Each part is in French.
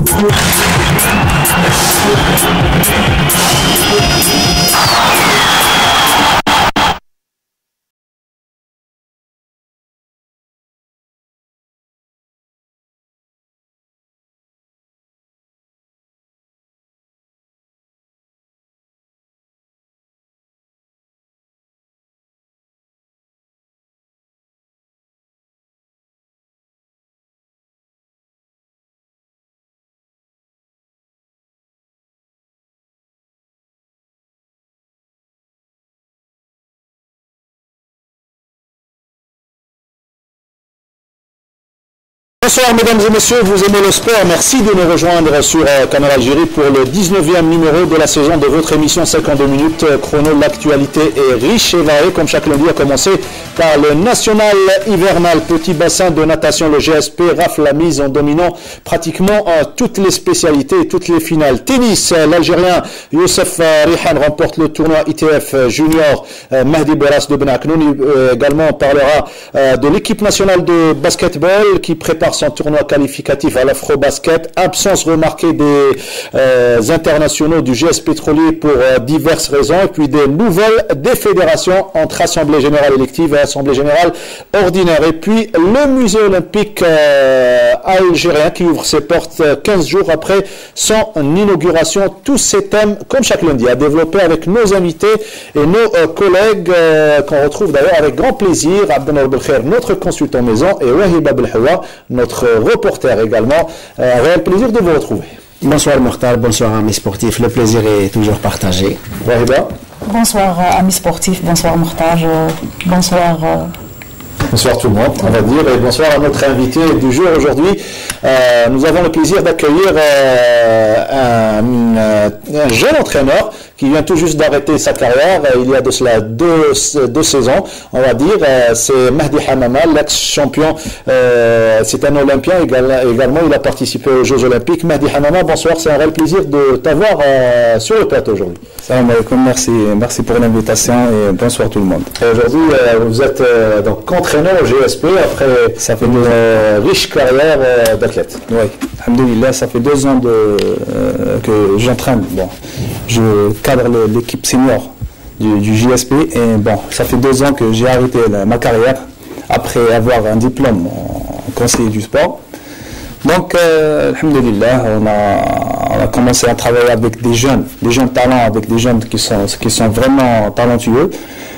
Bonsoir mesdames et messieurs, vous aimez le sport, merci de nous rejoindre sur Canal Algérie pour le 19e numéro de la saison de votre émission 52 minutes chrono. L'actualité est riche et variée comme chaque lundi, à commencer par le national hivernal petit bassin de natation. Le GSP rafle la mise en dominant pratiquement toutes les spécialités et toutes les finales. Tennis, l'Algérien Youssef Rihan remporte le tournoi ITF Junior. Mahdi Boras de Ben Aknoun également parlera de l'équipe nationale de basketball qui prépare son tournoi qualificatif à l'Afro-Basket. Absence remarquée des internationaux du GS Pétrolier pour diverses raisons. Et puis des nouvelles des fédérations entre Assemblée Générale élective et Assemblée Générale ordinaire. Et puis le musée olympique algérien qui ouvre ses portes 15 jours après son inauguration. Tous ces thèmes, comme chaque lundi, à développer avec nos invités et nos collègues qu'on retrouve d'ailleurs avec grand plaisir. Abdelnour Belkhair, notre consultant maison, et Wahib Abdelhawa, notre reporter également. Un réel plaisir de vous retrouver. Bonsoir Mokhtar, bonsoir amis sportifs, le plaisir est toujours partagé. Wahiba. Bonsoir amis sportifs, bonsoir Mokhtar, bonsoir. Bonsoir tout le monde, on va dire, et bonsoir à notre invité du jour aujourd'hui. Nous avons le plaisir d'accueillir un jeune entraîneur qui vient tout juste d'arrêter sa carrière. Il y a de cela deux saisons, on va dire. C'est Mahdi Hamama, l'ex-champion. C'est un Olympien également. Il a participé aux Jeux Olympiques. Mahdi Hamama, bonsoir. C'est un réel plaisir de t'avoir sur le plateau aujourd'hui. Salam alaikum, merci pour l'invitation et bonsoir tout le monde. Aujourd'hui, vous êtes donc entraîneur au GSP après ça fait une riche carrière d'athlète. Oui, alhamdoulilah, ça fait 2 ans que j'entraîne. Bon, je cadre l'équipe senior du JSP et bon, ça fait 2 ans que j'ai arrêté ma carrière après avoir un diplôme en conseiller du sport. Donc, alhamdoulilah, on a commencé à travailler avec des jeunes talents, avec des jeunes qui sont vraiment talentueux.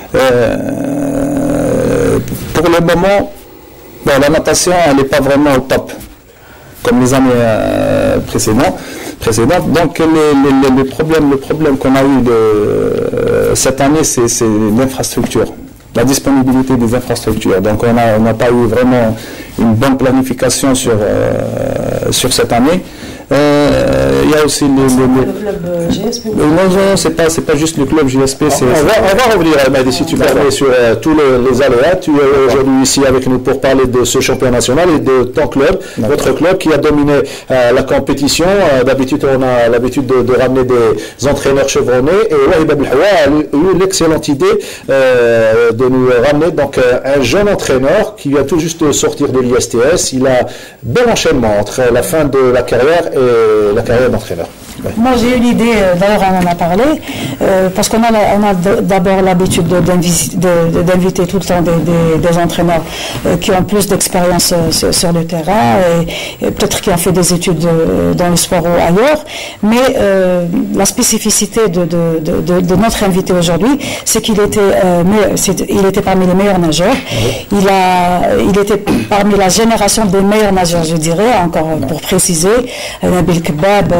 Pour le moment, bon, la natation, elle n'est pas vraiment au top, comme les années précédentes. Donc le problème qu'on a eu cette année, c'est l'infrastructure, la disponibilité des infrastructures. Donc on n'a pas eu vraiment une bonne planification sur cette année. Il y a aussi le club GSP. Non, c'est pas juste le club GSP. On va revenir, Mahdi, si tu permets, sur tous les aléas. Tu es aujourd'hui ici avec nous pour parler de ce championnat national et de ton club, votre club qui a dominé la compétition. D'habitude, on a l'habitude de ramener des entraîneurs chevronnés. Et Wahib Abdelhawa a eu l'excellente idée de nous ramener donc un jeune entraîneur qui vient tout juste de sortir de l'ISTS. Il a bel enchaînement entre la fin de la carrière et la carrière d'entraîneur. Ouais. Moi j'ai eu l'idée, d'ailleurs on en a parlé, parce qu'on a d'abord l'habitude d'inviter tout le temps des entraîneurs qui ont plus d'expérience sur le terrain et peut-être qui ont fait des études dans le sport ou ailleurs, mais la spécificité de notre invité aujourd'hui, c'est qu'il était parmi les meilleurs nageurs. Il était parmi la génération des meilleurs nageurs, je dirais, encore pour préciser, Nabil Kebab,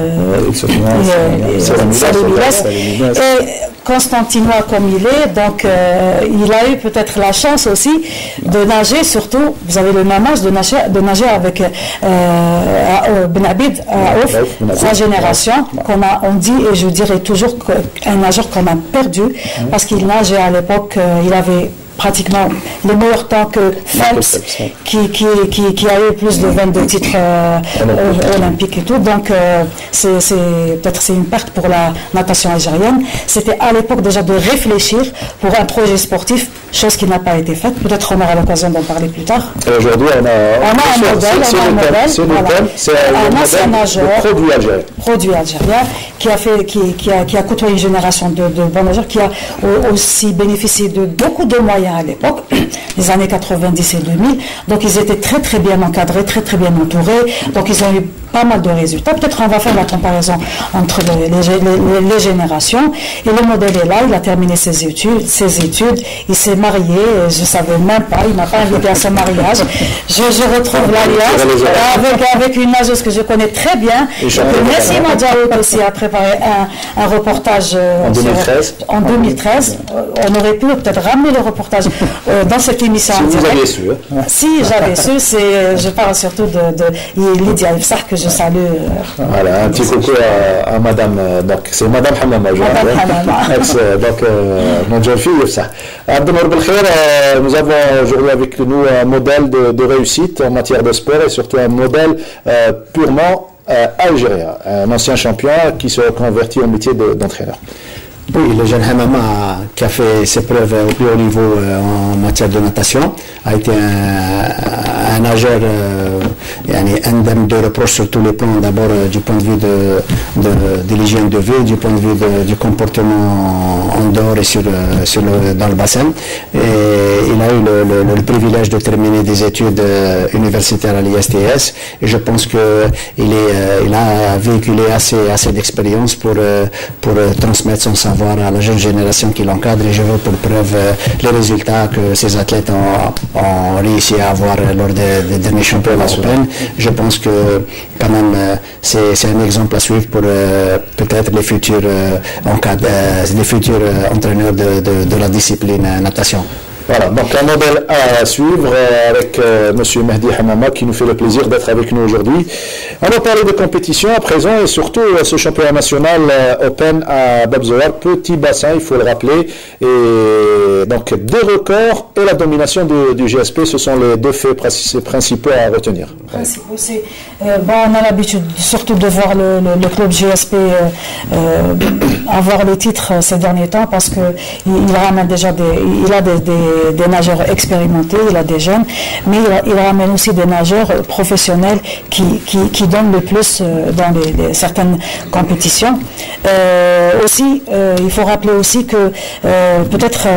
et Constantinois comme il est, donc il a eu peut-être la chance aussi de nager, surtout, vous avez le même âge, de nager avec Ben Abid, sa génération, on dit, et je dirais toujours qu'un nageur qu'on a perdu, parce qu'il nageait à l'époque, il avait pratiquement le meilleur temps que Phelps, qui a eu plus de 22 titres olympiques et tout. Donc, peut-être c'est une perte pour la natation algérienne. C'était à l'époque déjà de réfléchir pour un projet sportif, chose qui n'a pas été faite. Peut-être on aura l'occasion d'en parler plus tard. Aujourd'hui, on a un modèle. C'est un nageur, produit algérien, qui a côtoyé une génération de bons nageurs, qui a aussi bénéficié de beaucoup de moyens à l'époque, les années 90 et 2000. Donc ils étaient très très bien encadrés, très très bien entourés. Donc ils ont eu pas mal de résultats. Peut-être on va faire la comparaison entre les générations. Et le modèle est là, il a terminé ses études, il s'est marié, je ne savais même pas, il m'a pas invité à son mariage. Je retrouve l'alliance avec une nageuse que je connais très bien. Merci Madjaoud aussi a préparé un reportage en 2013. On aurait pu peut-être ramener le reportage dans cette émission. Si vous aviez su. Si j'avais su, je parle surtout de Lydia Ifsah que je salue. Voilà, un petit coucou à Madame, donc c'est Madame Hamama. Donc, mon jeune fille Ifsah. Nous avons aujourd'hui avec nous un modèle de réussite en matière de sport et surtout un modèle purement algérien, un ancien champion qui se reconvertit au métier d'entraîneur. Oui, le jeune Hamama qui a fait ses preuves au plus haut niveau en matière de natation a été un nageur indemne de reproches sur tous les plans. D'abord du point de vue de l'hygiène de vie, du point de vue du comportement en dehors et dans le bassin. Et il a eu le privilège de terminer des études universitaires à l'ISTS et je pense qu'il a véhiculé assez d'expérience pour transmettre son savoir à la jeune génération qui l'encadre et je veux pour preuve les résultats que ces athlètes ont réussi à avoir lors des derniers championnats européens. Je pense que quand même c'est un exemple à suivre pour peut-être les futurs entraîneurs de la discipline natation. Voilà, donc un modèle à suivre avec M. Mehdi Hamama qui nous fait le plaisir d'être avec nous aujourd'hui. On va parler de compétition à présent et surtout ce championnat national Open à Bab Zoar, petit bassin, il faut le rappeler. Et donc des records et la domination du GSP, ce sont les deux faits principaux à retenir. On a l'habitude surtout de voir le club GSP avoir le titre ces derniers temps parce qu'il ramène déjà il a des nageurs expérimentés, il a des jeunes, mais il ramène aussi des nageurs professionnels qui donnent le plus dans certaines compétitions. Aussi, il faut rappeler aussi que peut-être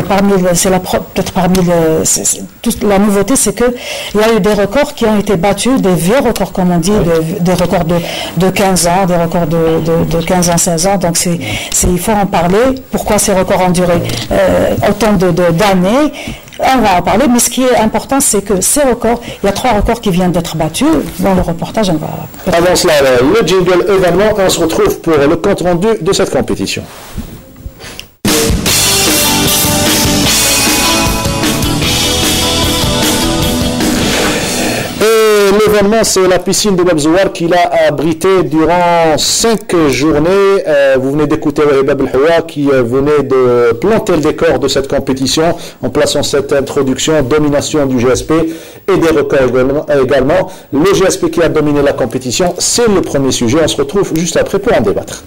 la nouveauté, c'est que il y a eu des records qui ont été battus, des vieux records comme on dit, des records de 15 ans, des records de 15 ans, 16 ans. Donc il faut en parler. Pourquoi ces records ont duré autant d'années? On va en parler, mais ce qui est important, c'est que ces records, il y a 3 records qui viennent d'être battus. Dans le reportage, on va... Avant cela, le jingle événement, on se retrouve pour le compte rendu de cette compétition. L'événement, c'est la piscine de Bab Zoar qui l'a abrité durant 5 journées. Vous venez d'écouter Bab El-Houa qui venait de planter le décor de cette compétition en plaçant cette introduction, domination du GSP et des records également. Le GSP qui a dominé la compétition, c'est le premier sujet. On se retrouve juste après pour en débattre.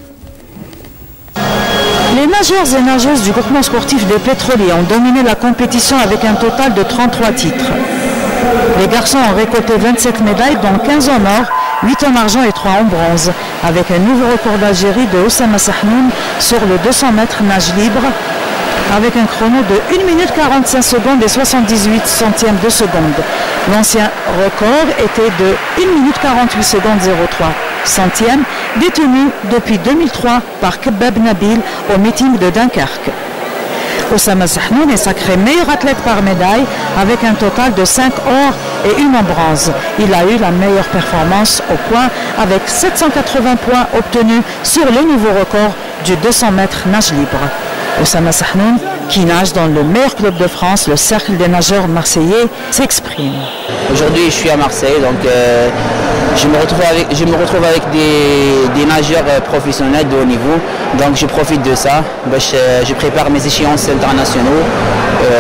Les nageurs et nageuses du groupement sportif des pétroliers ont dominé la compétition avec un total de 33 titres. Les garçons ont récolté 27 médailles, dont 15 en or, 8 en argent et 3 en bronze, avec un nouveau record d'Algérie de Oussama Sahnoun sur le 200 mètres nage libre, avec un chrono de 1 minute 45 secondes et 78 centièmes de seconde. L'ancien record était de 1 minute 48 secondes 03 centièmes, détenu depuis 2003 par Kebab Nabil au meeting de Dunkerque. Oussama Sahnoun est sacré meilleur athlète par médaille avec un total de 5 or et 1 en bronze. Il a eu la meilleure performance au point avec 780 points obtenus sur le nouveau record du 200 mètres nage libre. Oussama Sahnoun, qui nage dans le meilleur club de France, le Cercle des nageurs marseillais, s'exprime. Aujourd'hui, je suis à Marseille, donc je me retrouve avec des nageurs professionnels de haut niveau, donc je profite de ça. Je prépare mes échéances internationaux,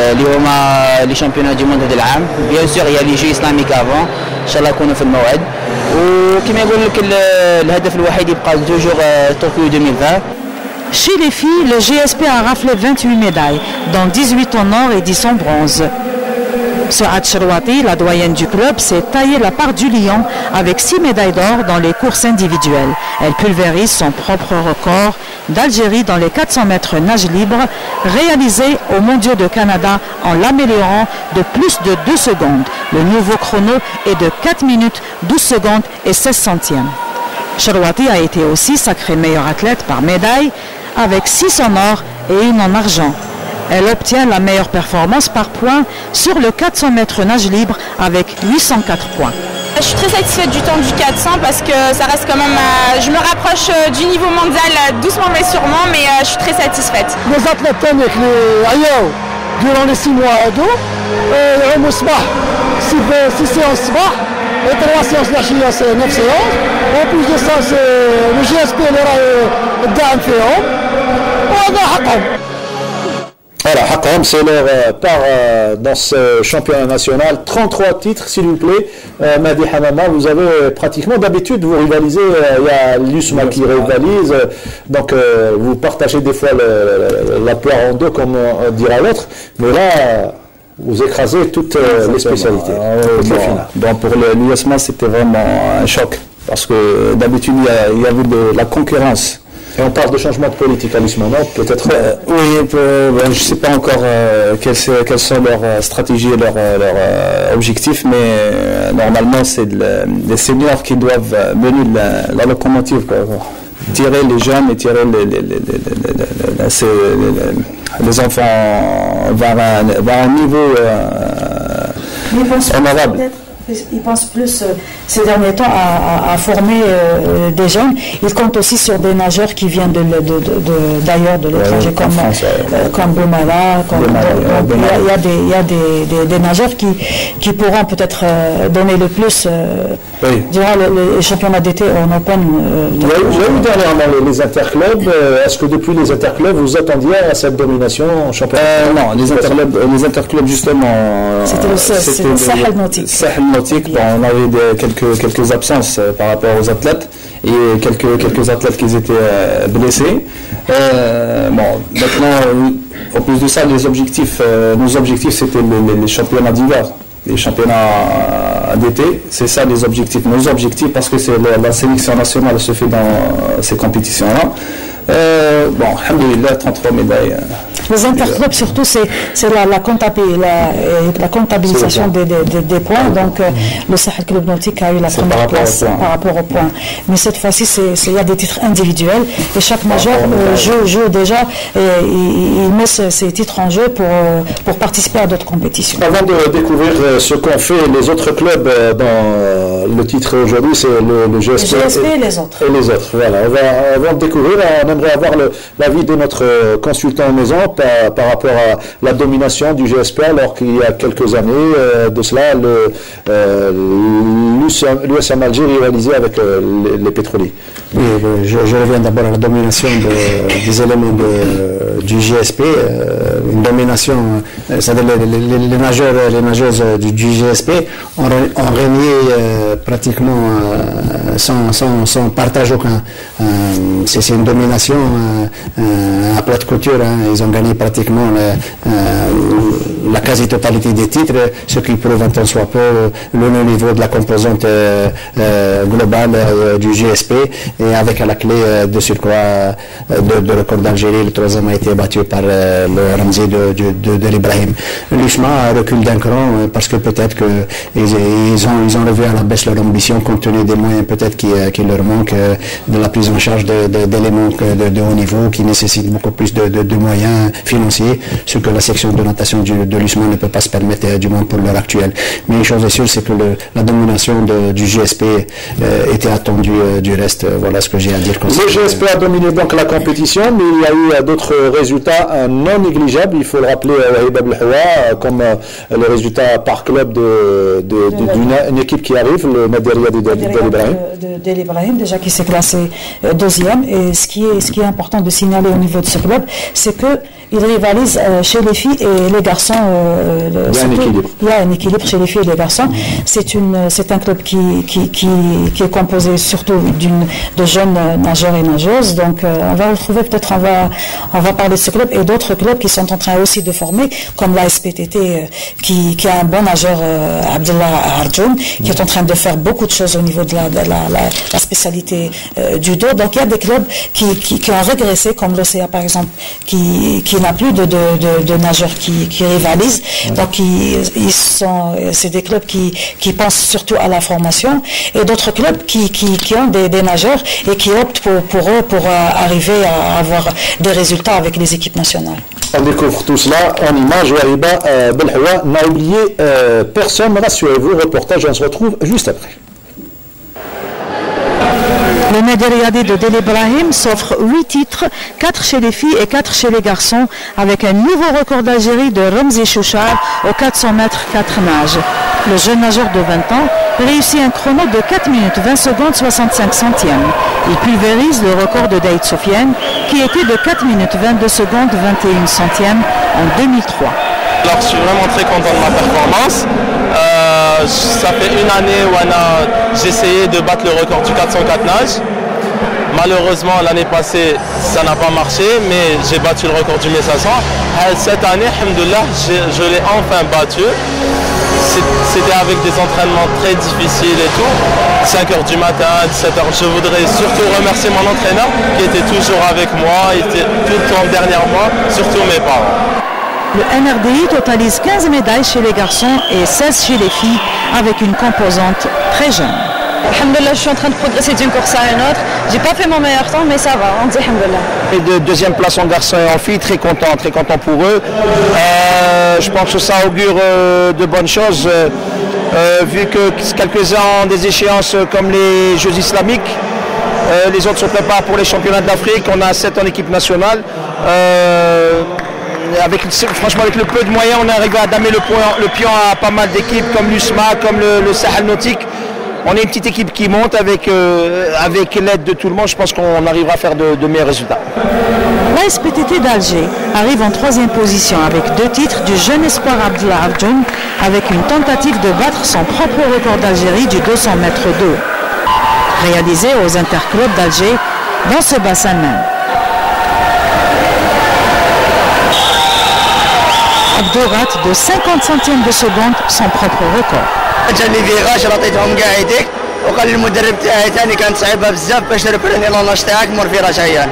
les championnats du monde de l'âme. Bien sûr, il y a les Jeux islamiques avant, Inch'Allah qu'on a fait le Mawad. وكما يقول لك الهدف الوحيد يبقى توجور طوكيو 2020. Chez les filles, le GSP a raflé 28 médailles, dont 18 en or et 10 en bronze. Souad Cherwati, la doyenne du club, s'est taillé la part du lion avec 6 médailles d'or dans les courses individuelles. Elle pulvérise son propre record d'Algérie dans les 400 mètres nage libre, réalisé aux Mondiaux de Canada en l'améliorant de plus de 2 secondes. Le nouveau chrono est de 4 minutes, 12 secondes et 16 centièmes. Cherwati a été aussi sacrée meilleure athlète par médaille avec 6 en or et 1 en argent. Elle obtient la meilleure performance par points sur le 400 mètres nage libre avec 804 points. Je suis très satisfaite du temps du 400 parce que ça reste quand même... je me rapproche du niveau mondial doucement mais sûrement, mais je suis très satisfaite. Les athlètes durant les 6 mois يعوموا الصباح 6 séances الصباح et 3 séances العشية 9 séances. En plus de ça, c'est le GSP اللي راه الداعم فيهم وهذا حقهم. Voilà, Hakom, c'est leur part dans ce championnat national. 33 titres, s'il vous plaît. Mahdi Hamama, vous avez pratiquement d'habitude, vous rivalisez. Il y a l'USMA qui rivalise. Donc, vous partagez des fois la poire en deux, comme dira l'autre. Mais là, vous écrasez toutes les spécialités. Donc, pour l'USMA, c'était vraiment un choc. Parce que d'habitude, il y avait de la concurrence. Et on parle de changement de politique à l'USMA, non? Peut-être. Oui, je ne sais pas encore quelles sont leurs stratégies et leurs objectifs, mais normalement, c'est les seniors qui doivent mener la locomotive, quoi. Tirer les jeunes et tirer les enfants vers un niveau honorable. Il pense plus ces derniers temps à former des jeunes. Il compte aussi sur des nageurs qui viennent d'ailleurs de l'étranger, comme Boumala. Il y a des nageurs qui pourront peut-être donner le plus durant les championnats d'été en Open. Il y a eu dernièrement les interclubs. Est-ce que depuis les interclubs, vous attendiez à cette domination en championnat? Non, les interclubs justement. C'était le Sahel Nautique. Bon, on avait quelques absences par rapport aux athlètes et quelques athlètes qui étaient blessés. Bon, maintenant, en plus de ça, nos objectifs c'était les championnats d'hiver, les championnats d'été. C'est ça les objectifs. Nos objectifs, parce que c'est la sélection nationale se fait dans ces compétitions-là. Bon, alhamdoulilah, 33 médailles. Les interclubs, surtout, c'est la comptabilisation des points. Donc, le Sahel Club Nautique a eu la première place par rapport aux points. Mais cette fois-ci, il y a des titres individuels et chaque major joue déjà et il met ses titres en jeu pour participer à d'autres compétitions. Avant de découvrir ce qu'ont fait les autres clubs dans le titre aujourd'hui, c'est le GSP, et les autres. Et les autres, voilà. Avant de découvrir, on aimerait avoir l'avis de notre consultant en maison par rapport à la domination du GSP, alors qu'il y a quelques années de cela, l'USM Alger rivalisait avec les pétroliers. Oui, je reviens d'abord à la domination des éléments du GSP, une domination, c'est-à-dire les nageuses du GSP ont régné pratiquement sans partage aucun. C'est une domination à plat de couture, ils ont gagné pratiquement la quasi-totalité des titres, ce qui prouve un tant soit peu le niveau de la composante globale du GSP, et avec à la clé de surcroît de record d'Algérie. Le troisième a été battu par le Ramzi de l'Ibrahim. L'USMA recule d'un cran parce que peut-être qu'ils ont revu à la baisse leur ambition compte tenu des moyens peut-être qui leur manquent, de la prise en charge d'éléments de haut niveau qui nécessitent beaucoup plus de moyens financiers, ce que la section de natation de l'USMA ne peut pas se permettre, du moins pour l'heure actuelle. Mais une chose est sûre, c'est que la domination du GSP était attendue du reste. Voilà ce que j'ai à dire. Le GSP a dominé donc la compétition, mais il y a eu d'autres résultats non négligeables. Il faut le rappeler, comme les résultats par club d'une équipe qui arrive, le Maderia de l'Ibrahim. Déjà qui s'est classé deuxième. Et ce qui est ce qui est important de signaler au niveau de ce club, c'est qu'il rivalise chez les filles et les garçons. Il y a un équilibre chez les filles et les garçons. C'est un club qui est composé surtout de jeunes nageurs et nageuses. Donc on va retrouver, peut-être on va parler de ce club et d'autres clubs qui sont en train aussi de former, comme la SPTT qui a un bon nageur, Abdullah Arjoun, qui est en train de faire beaucoup de choses au niveau de la spécialité du dos. Donc il y a des clubs qui ont régressé, comme l'OCA par exemple, qui n'a plus de nageurs qui rivalisent. Donc c'est des clubs qui pensent surtout à la formation, et d'autres clubs qui ont des nageurs et qui optent pour eux pour arriver à avoir des résultats avec les équipes nationales. On découvre tout cela en images. Wariba Belhawa n'a oublié personne, rassurez-vous. Reportage, on se retrouve juste après. Le Nadi Riyadi de Del Ibrahim s'offre 8 titres, 4 chez les filles et 4 chez les garçons, avec un nouveau record d'Algérie de Ramzi Chouchar aux 400 mètres 4 nages. Le jeune nageur de 20 ans réussit un chrono de 4 minutes 20 secondes 65 centièmes. Il pulvérise le record de Daïd Soufiane, qui était de 4 minutes 22 secondes 21 centièmes en 2003. Alors, je suis vraiment très content de ma performance. Ça fait une année où j'ai essayé de battre le record du 404 nages. Malheureusement, l'année passée, ça n'a pas marché, mais j'ai battu le record du 1500. Cette année, alhamdoulilah, je l'ai enfin battu. C'était avec des entraînements très difficiles et tout. 5h du matin, 17h. Je voudrais surtout remercier mon entraîneur qui était toujours avec moi, il était tout le temps derrière moi, surtout mes parents. Le NRDI totalise 15 médailles chez les garçons et 16 chez les filles, avec une composante très jeune. Alhamdoulilah, je suis en train de progresser d'une course à une autre. J'ai pas fait mon meilleur temps, mais ça va, on dit alhamdoulilah. Et de deuxième place en garçon et en filles, très content pour eux. Je pense que ça augure de bonnes choses, vu que quelques-uns ont des échéances comme les Jeux islamiques. Les autres se préparent pour les championnats d'Afrique. On a 7 en équipe nationale. Franchement, avec le peu de moyens, on arrive à damer le pion à pas mal d'équipes comme l'USMA, comme le Sahel Nautique. On est une petite équipe qui monte avec l'aide de tout le monde. Je pense qu'on arrivera à faire de meilleurs résultats. La SPTT d'Alger arrive en 3e position avec 2 titres du jeune espoir Abdullah Arjoun, avec une tentative de battre son propre record d'Algérie du 200 mètres d'eau, réalisé aux interclubs d'Alger dans ce bassin même. Abdou rate de 50 centièmes de seconde son propre record. جاني فيغاج عطيتهم كاع يديك وقال لي المدرب تاعي ثاني كانت صعيبه بزاف باش تربرني لوناج تاعك مور فيراج عيان.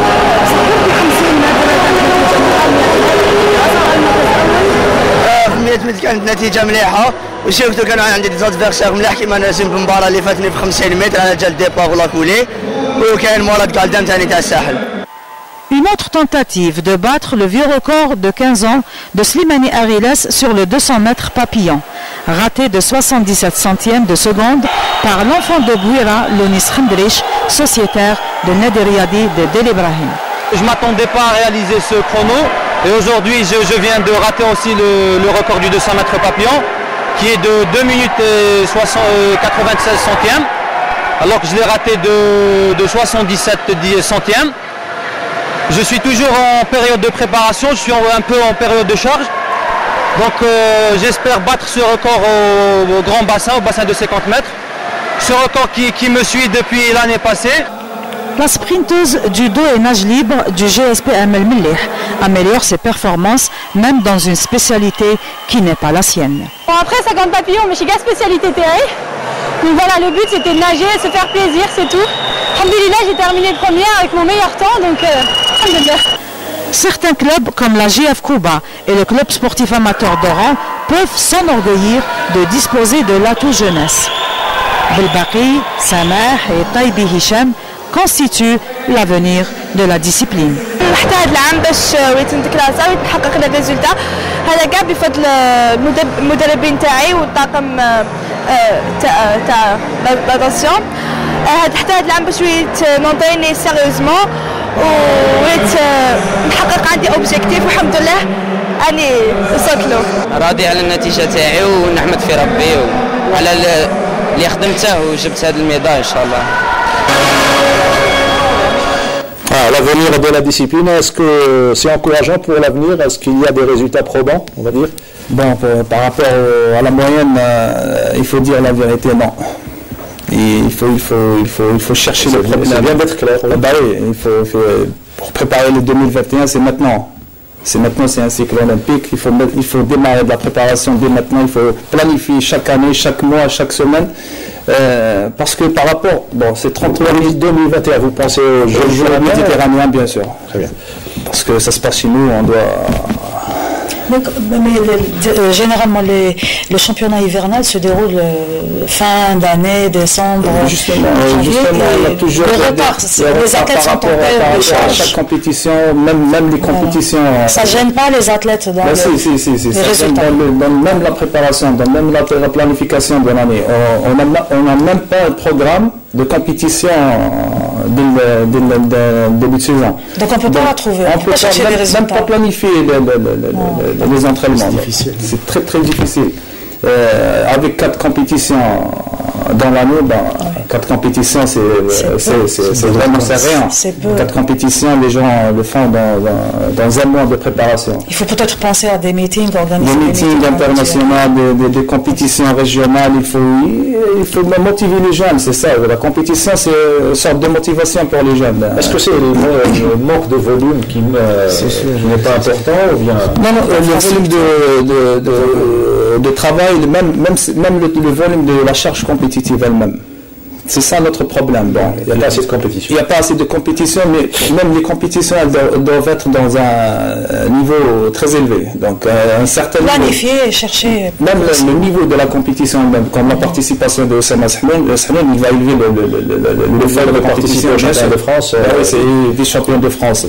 في 100 متر كانت نتيجه مليحه وشفتو كانوا عندي دي زادفيرسير مليح كيما نازم في المباراه اللي فاتني في 50 متر على جال ديباغ ولا كولي وكاين مولاد قدام ثاني تاع الساحل. Une autre tentative de battre le vieux record de 15 ans de Slimani Ariles sur le 200 mètres papillon, raté de 77 centièmes de seconde par l'enfant de Bouira, Lounis Khendrich, sociétaire de Nadi Riyadi de Del Ibrahim. Je ne m'attendais pas à réaliser ce chrono et aujourd'hui je viens de rater aussi le record du 200 mètres papillon qui est de 2 minutes et 96 centièmes alors que je l'ai raté de 77 centièmes. Je suis toujours en période de préparation, je suis un peu en période de charge. Donc j'espère battre ce record au grand bassin, au bassin de 50 mètres. Ce record qui me suit depuis l'année passée. La sprinteuse du dos et nage libre du GSP Amel Mellih améliore ses performances même dans une spécialité qui n'est pas la sienne. Bon, après 50 papillons, mais je suis la spécialité terre. Donc voilà, le but c'était de nager, se faire plaisir, c'est tout. Alhamdoulilah, j'ai terminé première avec mon meilleur temps, donc alhamdoulilah. Certains clubs comme la GF Kouba et le club sportif amateur d'Oran peuvent s'enorgueillir de disposer de l'atout jeunesse. Belbaqi, Samah et Taibi Hicham constituent l'avenir de la discipline. نحتاج العام باش ويتنتكلاسا ويتحقق لنا الريزولتا هذا كاع بفضل المدربين تاعي والطاقم تاع لاتاسيون تحتاج العام باش نونطيني سيريوزمون ونحقق عندي اوبجيكتيف والحمد لله اني وصلت له. راضي على النتيجه تاعي ونحمد في ربي وعلى اللي خدمته وجبت هذا الميدال ان شاء الله. l'avenir de la discipline, est-ce que c'est encourageant pour l'avenir? Est-ce qu'il y a des résultats probants, on va dire? Bon, par rapport à la moyenne, il faut dire la vérité, non. Il faut chercher le problème. C'est bien d'être clair. Bah oui, pour préparer le 2021, c'est maintenant. C'est un cycle olympique. Il faut démarrer de la préparation dès maintenant. Il faut planifier chaque année, chaque mois, chaque semaine. Parce que par rapport, c'est 33 2021, vous pensez aux Jeux méditerranéens, bien sûr. Très bien. Parce que ça se passe chez nous, on doit... Mais généralement, le championnat hivernal se déroule fin d'année, décembre, janvier. Il y a toujours le retard. Les athlètes sont en période de charge. Chaque compétition, même les compétitions. Ça ne gêne pas les athlètes dans les résultats. Dans même la préparation, dans même la planification de l'année. On n'a même pas un programme de compétition début de saison. Donc on ne peut pas la trouver. On ne peut même pas planifier les entraînements. C'est difficile. C'est très très difficile. Avec 4 compétitions dans l'année, 4 compétitions, c'est vraiment rien. 4 compétitions, les gens le font dans un mois de préparation. Il faut peut-être penser à des meetings organisés. Des meetings internationaux, des compétitions régionales. Il faut motiver les jeunes, c'est ça. La compétition, c'est une sorte de motivation pour les jeunes. Est-ce que c'est le manque de volume qui n'est pas important ou bien... Non, le volume de travail, même le volume de la charge compétitive elle-même. C'est ça notre problème. Bon, il n'y a pas assez de compétition. Il n'y a pas assez de compétition, mais même les compétitions doivent être dans un niveau très élevé. Donc, un certain planifier et chercher. Même le niveau de la compétition, même comme la participation de Oussama Sahnoun, il va élever le fait de participation au championnat de France. Oui, c'est vice-champion de France.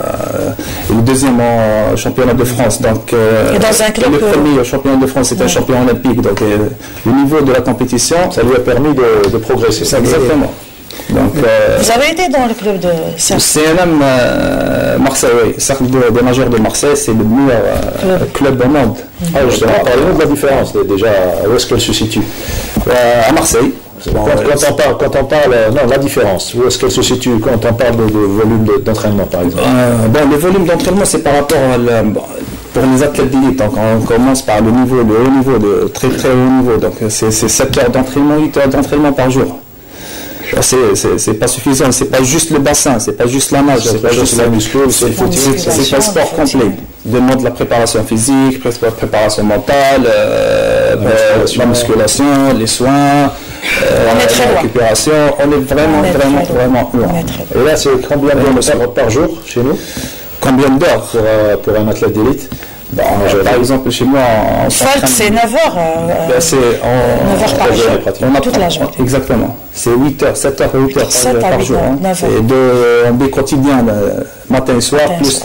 Le deuxième championnat de France. Donc, et dans un club, le premier championnat de France, c'est un champion olympique. Donc, le niveau de la compétition, ça lui a permis de progresser. C'est ça, exactement. Donc, vous avez été dans le club de CNM Marseille, oui. Cercle des nageurs de Marseille, c'est le meilleur club au monde. Justement, parlez-nous de la différence déjà. Où est-ce qu'elle se situe? À Marseille. Quand on parle, la différence, où est-ce qu'elle se situe quand on parle de volume d'entraînement, par exemple? Le volume d'entraînement, c'est par rapport pour les athlètes d'élite. Donc, on commence par le haut niveau, de très très haut niveau. Donc, c'est 7 heures d'entraînement, 8 heures d'entraînement par jour. C'est pas suffisant, c'est pas juste le bassin, c'est pas juste la nage, c'est pas juste la muscule, c'est un sport complet. Demande de la préparation physique, préparation mentale, la musculation, les soins, la récupération. On est vraiment loin. Et là, c'est combien d'heures par jour chez nous? Combien d'heures pour un athlète d'élite? Par exemple, chez moi, c'est 9 heures. 9 heures par jour. Toute la journée. Exactement. C'est 8 heures, 7 heures, 8 heures par jour. Et des quotidiens, matin et soir, plus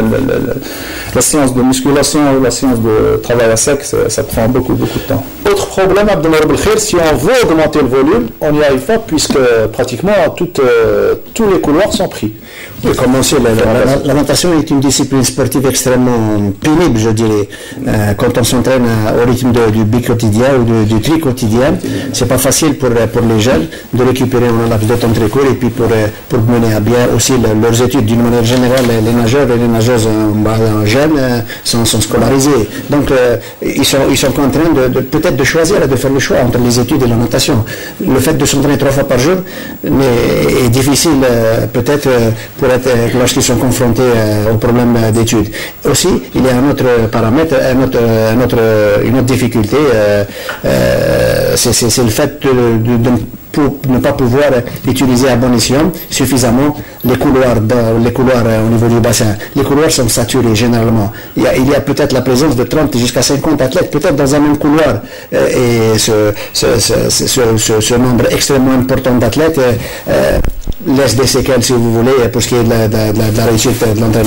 la séance de musculation ou la séance de travail à sec, ça prend beaucoup de temps. Autre problème, Abdellah Belkhir, si on veut augmenter le volume, on n'y arrive pas puisque pratiquement tous les couloirs sont pris. Pour commencer, la natation est une discipline sportive extrêmement pénible, je dirais. Quand on s'entraîne au rythme du bi-quotidien ou du tri-quotidien, c'est pas facile pour les jeunes de récupérer un laps de temps très court et puis pour mener à bien aussi leurs études. D'une manière générale, les nageurs et les nageuses jeunes sont scolarisés. Donc, ils sont contraints peut-être de choisir, de faire le choix entre les études et la natation. Le fait de s'entraîner 3 fois par jour est difficile peut-être lorsqu'ils sont confrontés aux problèmes d'études. Aussi, il y a un autre paramètre, une autre difficulté, c'est le fait de ne pas pouvoir utiliser à bon escient suffisamment les couloirs au niveau du bassin. Les couloirs sont saturés généralement. Il y a peut-être la présence de 30 jusqu'à 50 athlètes, peut-être dans un même couloir. Et ce nombre extrêmement important d'athlètes laisse des séquelles, si vous voulez, pour ce qui est de la réussite de l'entraînement.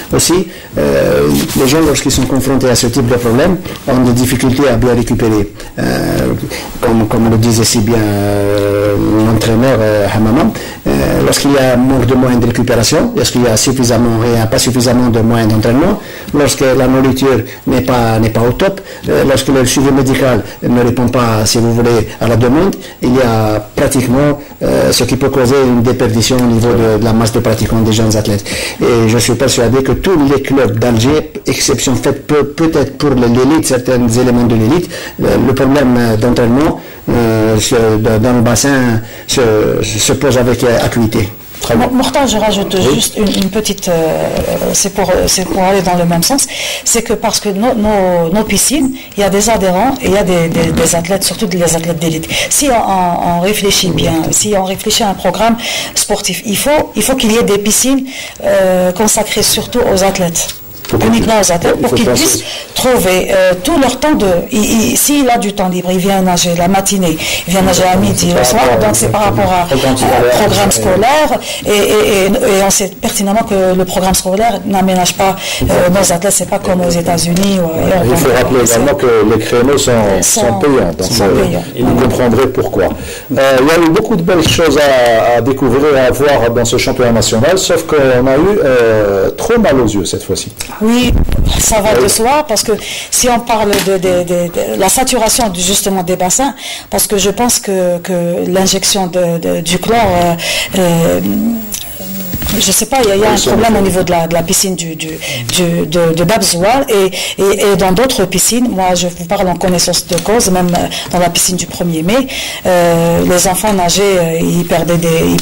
aussi, les gens, lorsqu'ils sont confrontés à ce type de problème, ont des difficultés à bien récupérer. Comme le disait si bien l'entraîneur Hamama, lorsqu'il y a manque de moyens de récupération, lorsqu'il y a suffisamment et pas suffisamment de moyens d'entraînement, lorsque la nourriture n'est pas au top, lorsque le suivi médical ne répond pas, si vous voulez, à la demande, il y a pratiquement ce qui peut causer une déperdition au niveau de la masse de pratiquants des jeunes athlètes. Et je suis persuadé que tous les clubs d'Alger, exception faite peut-être pour l'élite, certains éléments de l'élite, le problème d'entraînement dans le bassin se pose avec acuité. Mokhtar, je rajoute juste une petite, c'est pour aller dans le même sens, c'est que parce que nos piscines, il y a des adhérents et il y a des athlètes, surtout des athlètes d'élite. Si on réfléchit bien, si on réfléchit à un programme sportif, il faut qu'il y ait des piscines consacrées surtout aux athlètes. Uniquement aux athlètes pour qu'ils puissent trouver tout leur temps s'il a du temps libre, il vient nager la matinée, il vient nager à midi, le soir, donc c'est par rapport à programme scolaire et on sait pertinemment que le programme scolaire n'aménage pas nos athlètes, c'est pas comme aux États-Unis ou ailleurs. Il faut rappeler également que les créneaux sont payants, donc vous comprendrez pourquoi. Il y a eu beaucoup de belles choses à découvrir et à voir dans ce championnat national, sauf qu'on a eu trop mal aux yeux cette fois-ci. Oui, ça va de soi, parce que si on parle de la saturation justement des bassins, parce que je pense que l'injection du chlore, je ne sais pas, il y a un problème au niveau de la piscine de Babzouar et dans d'autres piscines. Moi, je vous parle en connaissance de cause, même dans la piscine du 1er mai, les enfants nageaient, ils perdaient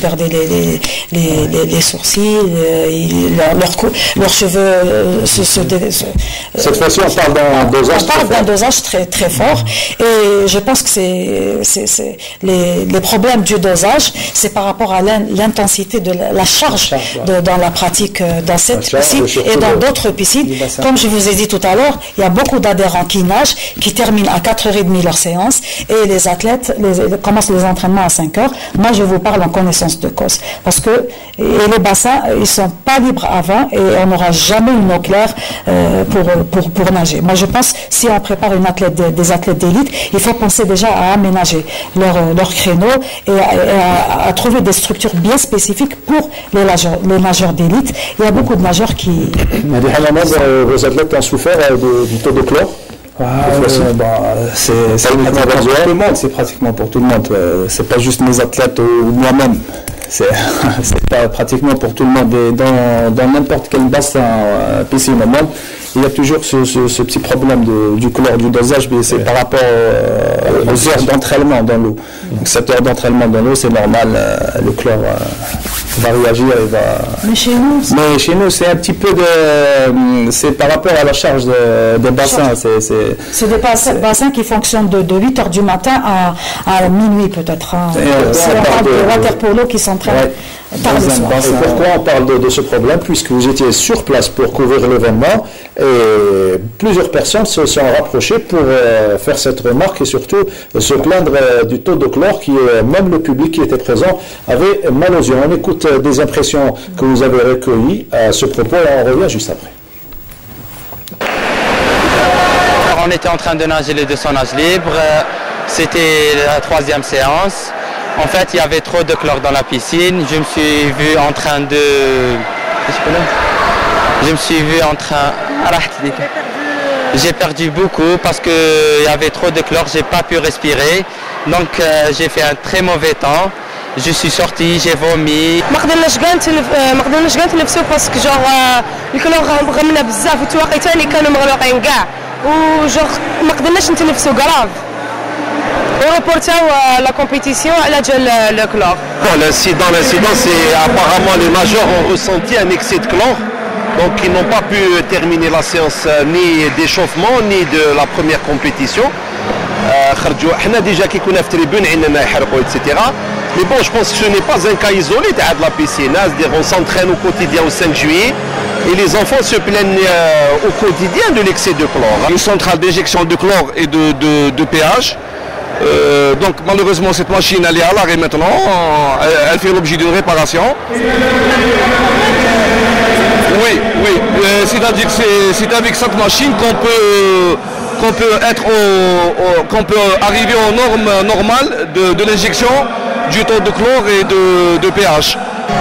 les sourcils, leurs cheveux Cette fois-ci, on parle d'un dosage très, très fort. Et je pense que les problèmes du dosage, c'est par rapport à l'intensité de la charge dans la pratique dans cette piscine et dans d'autres piscines. Comme je vous ai dit tout à l'heure, il y a beaucoup d'adhérents qui nagent, qui terminent à 4h30 leur séance et les athlètes commencent les entraînements à 5h. Moi, je vous parle en connaissance de cause. Parce que les bassins, ils ne sont pas libres avant et on n'aura jamais une eau claire pour nager. Moi, je pense si on prépare des athlètes d'élite, il faut penser déjà à aménager leur créneau et à trouver des structures bien spécifiques pour les nageurs d'élite. Il y a beaucoup de nageurs qui... Vos athlètes ont souffert du taux de chlore? C'est pratiquement pour tout le monde. C'est pas juste mes athlètes ou moi-même. C'est pas pratiquement pour tout le monde. Et dans n'importe quel bassin piscine au monde, il y a toujours ce petit problème du chlore, du dosage, mais c'est par rapport aux heures d'entraînement dans l'eau. Donc 7 heures d'entraînement dans l'eau, c'est normal, le chlore va réagir et va... Mais chez nous, c'est un petit peu c'est par rapport à la charge des bassins. C'est des bassins qui fonctionnent de 8 heures du matin à minuit peut-être. C'est on parle de water polo qui s'entraînent tard le soir. Et pourquoi on parle de ce problème? Puisque vous étiez sur place pour couvrir l'événement et plusieurs personnes se sont rapprochées pour faire cette remarque et surtout se plaindre du taux de chlore qui, même le public qui était présent, avait mal aux yeux. On écoute des impressions que vous avez recueillies à ce propos et on revient juste après. On était en train de nager les 200 nages libres. C'était la 3e séance. En fait, il y avait trop de chlore dans la piscine. Je me suis vu en train de... J'ai perdu beaucoup parce qu'il y avait trop de chlore, j'ai pas pu respirer. Donc j'ai fait un très mauvais temps. Je suis sorti, j'ai vomi. ما قدرناش كاع نتنفسوا باسكو جوغ الكلور غمنا بزاف وتواقي ثاني كانوا مغلوقين كاع وجوغ ما قدرناش نتنفسوا كراف وريبورتاو لا كومبيتيسيون على جال الكلور. L'incident, c'est apparemment les nageurs ont ressenti un excès de chlore. Donc ils n'ont pas pu terminer la séance ni d'échauffement ni de la première compétition. خرجوا احنا déjà كي كنا في tribune عندنا يحرقوا etc. Mais bon, je pense que ce n'est pas un cas isolé de la piscine. C'est-à-dire on s'entraîne au quotidien au 5 juillet et les enfants se plaignent au quotidien de l'excès de chlore. Une centrale d'injection de chlore et de pH. Donc malheureusement cette machine elle est à l'arrêt maintenant. Elle fait l'objet d'une réparation. Oui, c'est-à-dire que c'est avec cette machine qu'on peut arriver aux normes normales de l'injection du taux de chlore et de pH.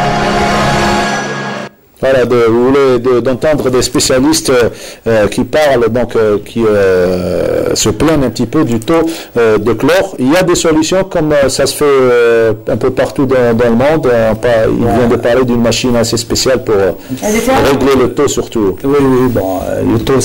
Voilà, vous voulez d'entendre des spécialistes qui parlent, donc qui se plaignent un petit peu du taux de chlore. Il y a des solutions comme ça se fait un peu partout dans le monde. Il vient de parler d'une machine assez spéciale pour régler le taux surtout. Oui, bon, le taux,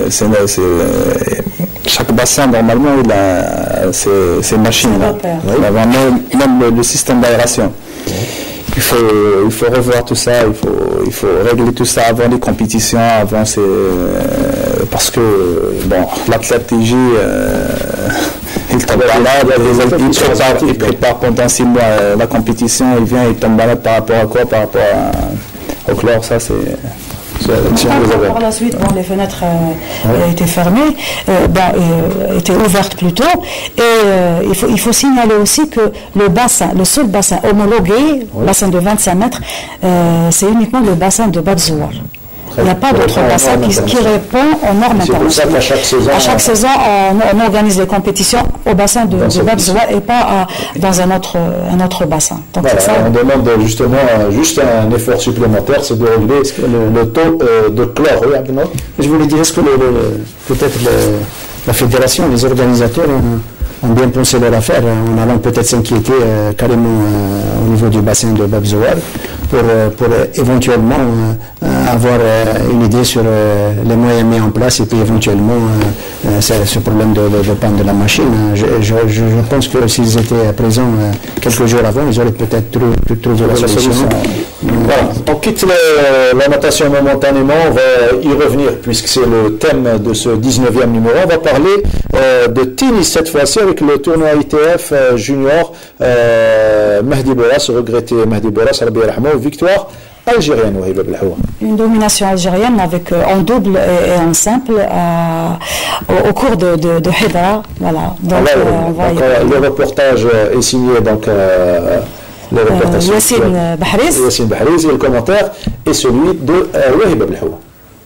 chaque bassin, normalement, il a ces machines-là. Même le système d'aération. Il faut revoir tout ça, il faut régler tout ça avant les compétitions, parce que bon, l'athlète TJ, il tombe malade, il prépare pendant 6 mois la compétition, il vient, il tombe malade par rapport à quoi? Par rapport au chlore, ça c'est... Par la suite, les fenêtres étaient fermées, étaient ouvertes plutôt, et il faut signaler aussi que le seul bassin homologué, bassin de 25 mètres, c'est uniquement le bassin de Bab-Zouar. Il n'y a pas d'autre bassin qui répond aux normes internationales. À chaque saison, on organise les compétitions au bassin de Bab-Zouar et pas dans un autre bassin. Donc voilà, on demande justement juste un effort supplémentaire, c'est de régler le taux de chlore. Oui, je voulais dire, est-ce que peut-être la fédération, les organisateurs ont bien pensé leur affaire, en allant peut-être s'inquiéter carrément au niveau du bassin de Bab-Zouar pour éventuellement avoir une idée sur les moyens mis en place et puis éventuellement ce problème de panne de la machine. Je pense que s'ils étaient présents quelques jours avant, ils auraient peut-être pu trouver la solution. Voilà. On quitte la natation momentanément, on va y revenir puisque c'est le thème de ce 19e numéro. On va parler de tennis cette fois-ci avec le tournoi ITF junior. Mehdi Boras, regretté Mehdi Boras, Rabbi Rahma, victoire algérienne. Une domination algérienne avec en double et en simple au cours de Hidra. Voilà. Donc, le reportage est signé donc. Le reportage Yassine Bahriz et le commentaire est celui de Wahib Abdelhawa.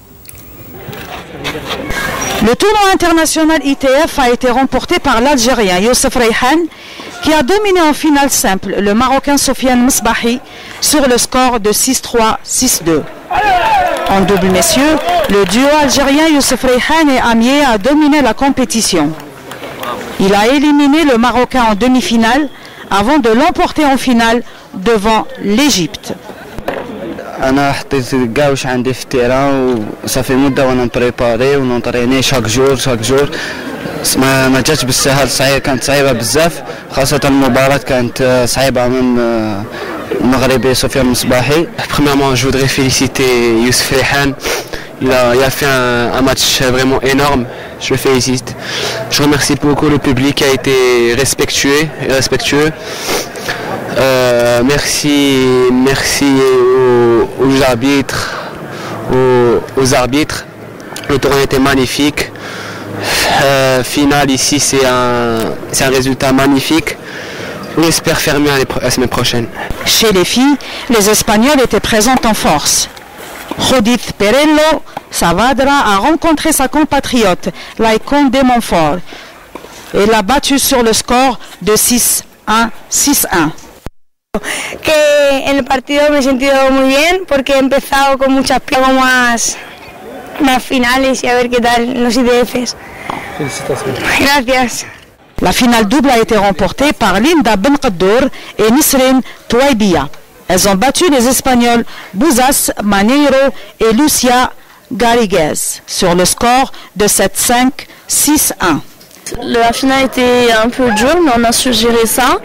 Le tournoi international ITF a été remporté par l'Algérien Youssef Reyhan, qui a dominé en finale simple le Marocain Sofiane Msbahi sur le score de 6-3, 6-2. En double messieurs, le duo algérien Youssef Reyhan et Amier a dominé la compétition. Il a éliminé le Marocain en demi-finale avant de l'emporter en finale devant l'Égypte. انا حطيت كاع واش عندي في التيران وصافي مده وانا نبريباري ونونطريني شاك جور ما جاتش بالسهل، صعيب كانت صعيبه بزاف، خاصه المباراه كانت صعيبه امام المغربي سفيان المصباحي. Premièrement, je voudrais féliciter Youssef Reyhan. Il a fait un match vraiment énorme, je le félicite. Je remercie beaucoup le public qui a été respectueux. Merci aux arbitres, Le tournoi était magnifique. Finale ici, c'est un résultat magnifique. On espère faire mieux la semaine prochaine. Chez les filles, les Espagnols étaient présentes en force. Judith Perello Savadra a rencontré sa compatriote, Laïcon de Montfort, et l'a battue sur le score de 6-1, 6-1. Que en el partido me he sentido muy bien porque he empezado con muchas pruebas más finales y a ver qué tal los ITFs. Félicitations. Gracias. La finale double a été remportée par Linda Benqaddour et Nisrin Touaibia. Elles ont battu les Espagnols Bouzas Maneiro et Lucia Garriguez sur le score de 7-5, 6-1. La finale était un peu dure, mais on a su gérer ça.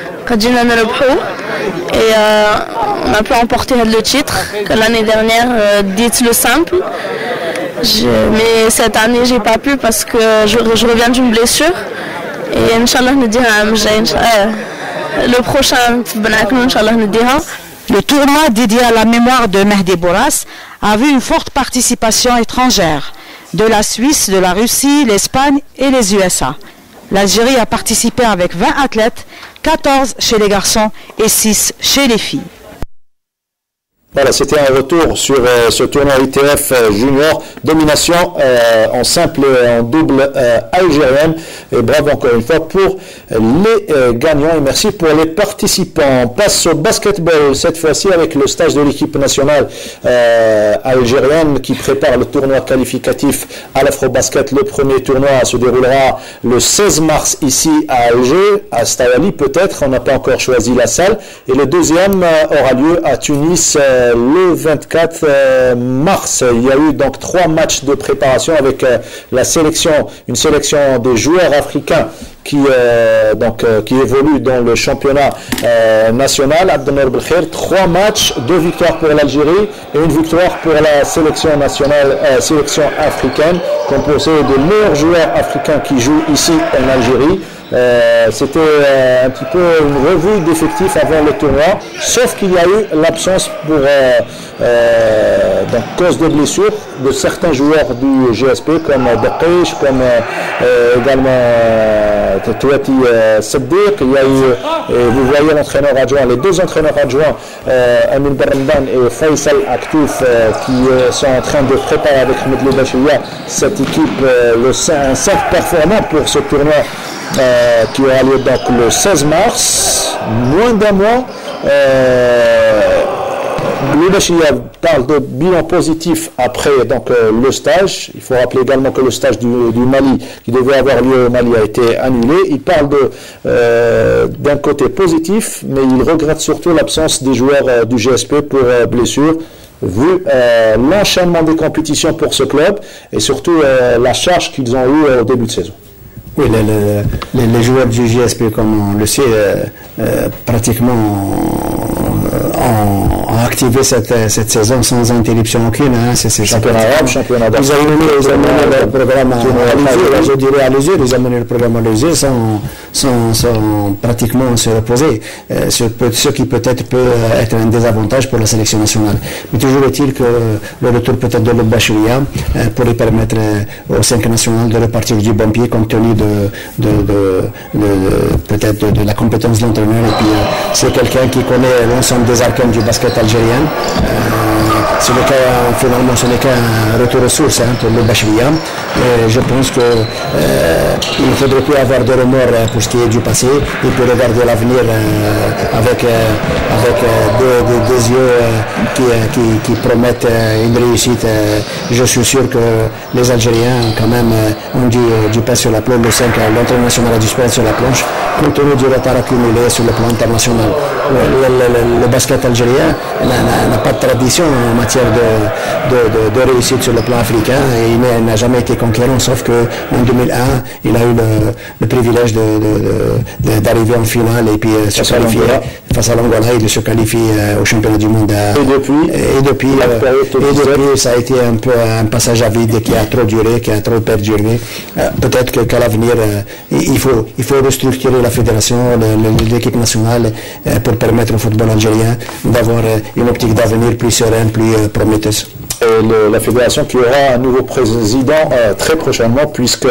Et on a pu remporter le titre. L'année dernière, dites le simple. Mais cette année, j'ai pas pu parce que je reviens d'une blessure. Et Inch'Allah, le prochain, Inch'Allah, le tournoi dédié à la mémoire de Mehdi Boras a vu une forte participation étrangère de la Suisse, de la Russie, l'Espagne et les USA. L'Algérie a participé avec 20 athlètes, 14 chez les garçons et 6 chez les filles. Voilà, c'était un retour sur ce tournoi ITF Junior, domination en simple et en double algérienne. Et bravo encore une fois pour les gagnants et merci pour les participants. On passe au basketball cette fois-ci avec le stage de l'équipe nationale algérienne qui prépare le tournoi qualificatif à l'Afrobasket. Le premier tournoi se déroulera le 16 mars ici à Alger, à Stawali peut-être, on n'a pas encore choisi la salle. Et le deuxième aura lieu à Tunis le 24 mars. Il y a eu donc 3 matchs de préparation avec la sélection, une sélection des joueurs africains qui évoluent dans le championnat national. Abdelnour Belkhair, 3 matchs, 2 victoires pour l'Algérie et 1 victoire pour la sélection nationale, sélection africaine, composée de meilleurs joueurs africains qui jouent ici en Algérie. C'était un petit peu une revue d'effectifs avant le tournoi, sauf qu'il y a eu l'absence pour cause de blessures de certains joueurs du GSP comme Daqish, comme également Touati Saddiq. Il y a eu, vous voyez l'entraîneur adjoint, les 2 entraîneurs adjoints, Amin Barandan et Faisal Aktouf, qui sont en train de préparer avec Ahmed Loubachia cette équipe, un 5 performant pour ce tournoi qui aura lieu donc le 16 mars, moins d'un mois. Loubachia parle de bilan positif après le stage. Il faut rappeler également que le stage du Mali, qui devait avoir lieu au Mali, a été annulé. Il parle d'un côté positif, mais il regrette surtout l'absence des joueurs du GSP pour blessure, vu l'enchaînement des compétitions pour ce club et surtout la charge qu'ils ont eue au début de saison. Oui, les joueurs du GSP, comme on le sait, pratiquement ont activé cette saison sans interruption aucune. Championnat arabe, championnat d'Afrique. Ils ont mené le programme à l'usure, je dirais à l'usure, ils ont mené le programme à l'usure sans pratiquement se reposer, ce qui peut-être peut être un désavantage pour la sélection nationale. Mais toujours est-il que le retour peut-être de Loubachia pourrait permettre aux 5 nationales de repartir du bon pied compte tenu peut-être de la compétence de l'entraîneur. Et puis c'est quelqu'un qui connaît l'ensemble des arcanes du basket algérien. Ce n'est qu'un retour aux sources pour Loubachia. Je pense qu'il ne faudrait plus avoir de remords pour ce qui est du passé et puis regarder l'avenir avec des yeux qui promettent une réussite. Je suis sûr que les Algériens quand même ont du pain sur la planche. Le 5, l'entraîneur national a du pain sur la planche compte tenu du retard accumulé sur le plan international. Le basket algérien n'a pas de tradition en matière de réussite sur le plan africain et il n'a jamais été conquérant, sauf qu'en 2001, il a eu le privilège d'arriver en finale et puis se qualifier face à l'Angola et de se qualifier au championnat du monde. Et depuis, ça a été un peu un passage à vide qui a trop duré, qui a trop perduré. Peut-être qu'à l'avenir, il faut restructurer la fédération, l'équipe nationale pour permettre au football algérien d'avoir une optique d'avenir plus sereine, plus prometteuse. La fédération qui aura un nouveau président très prochainement puisque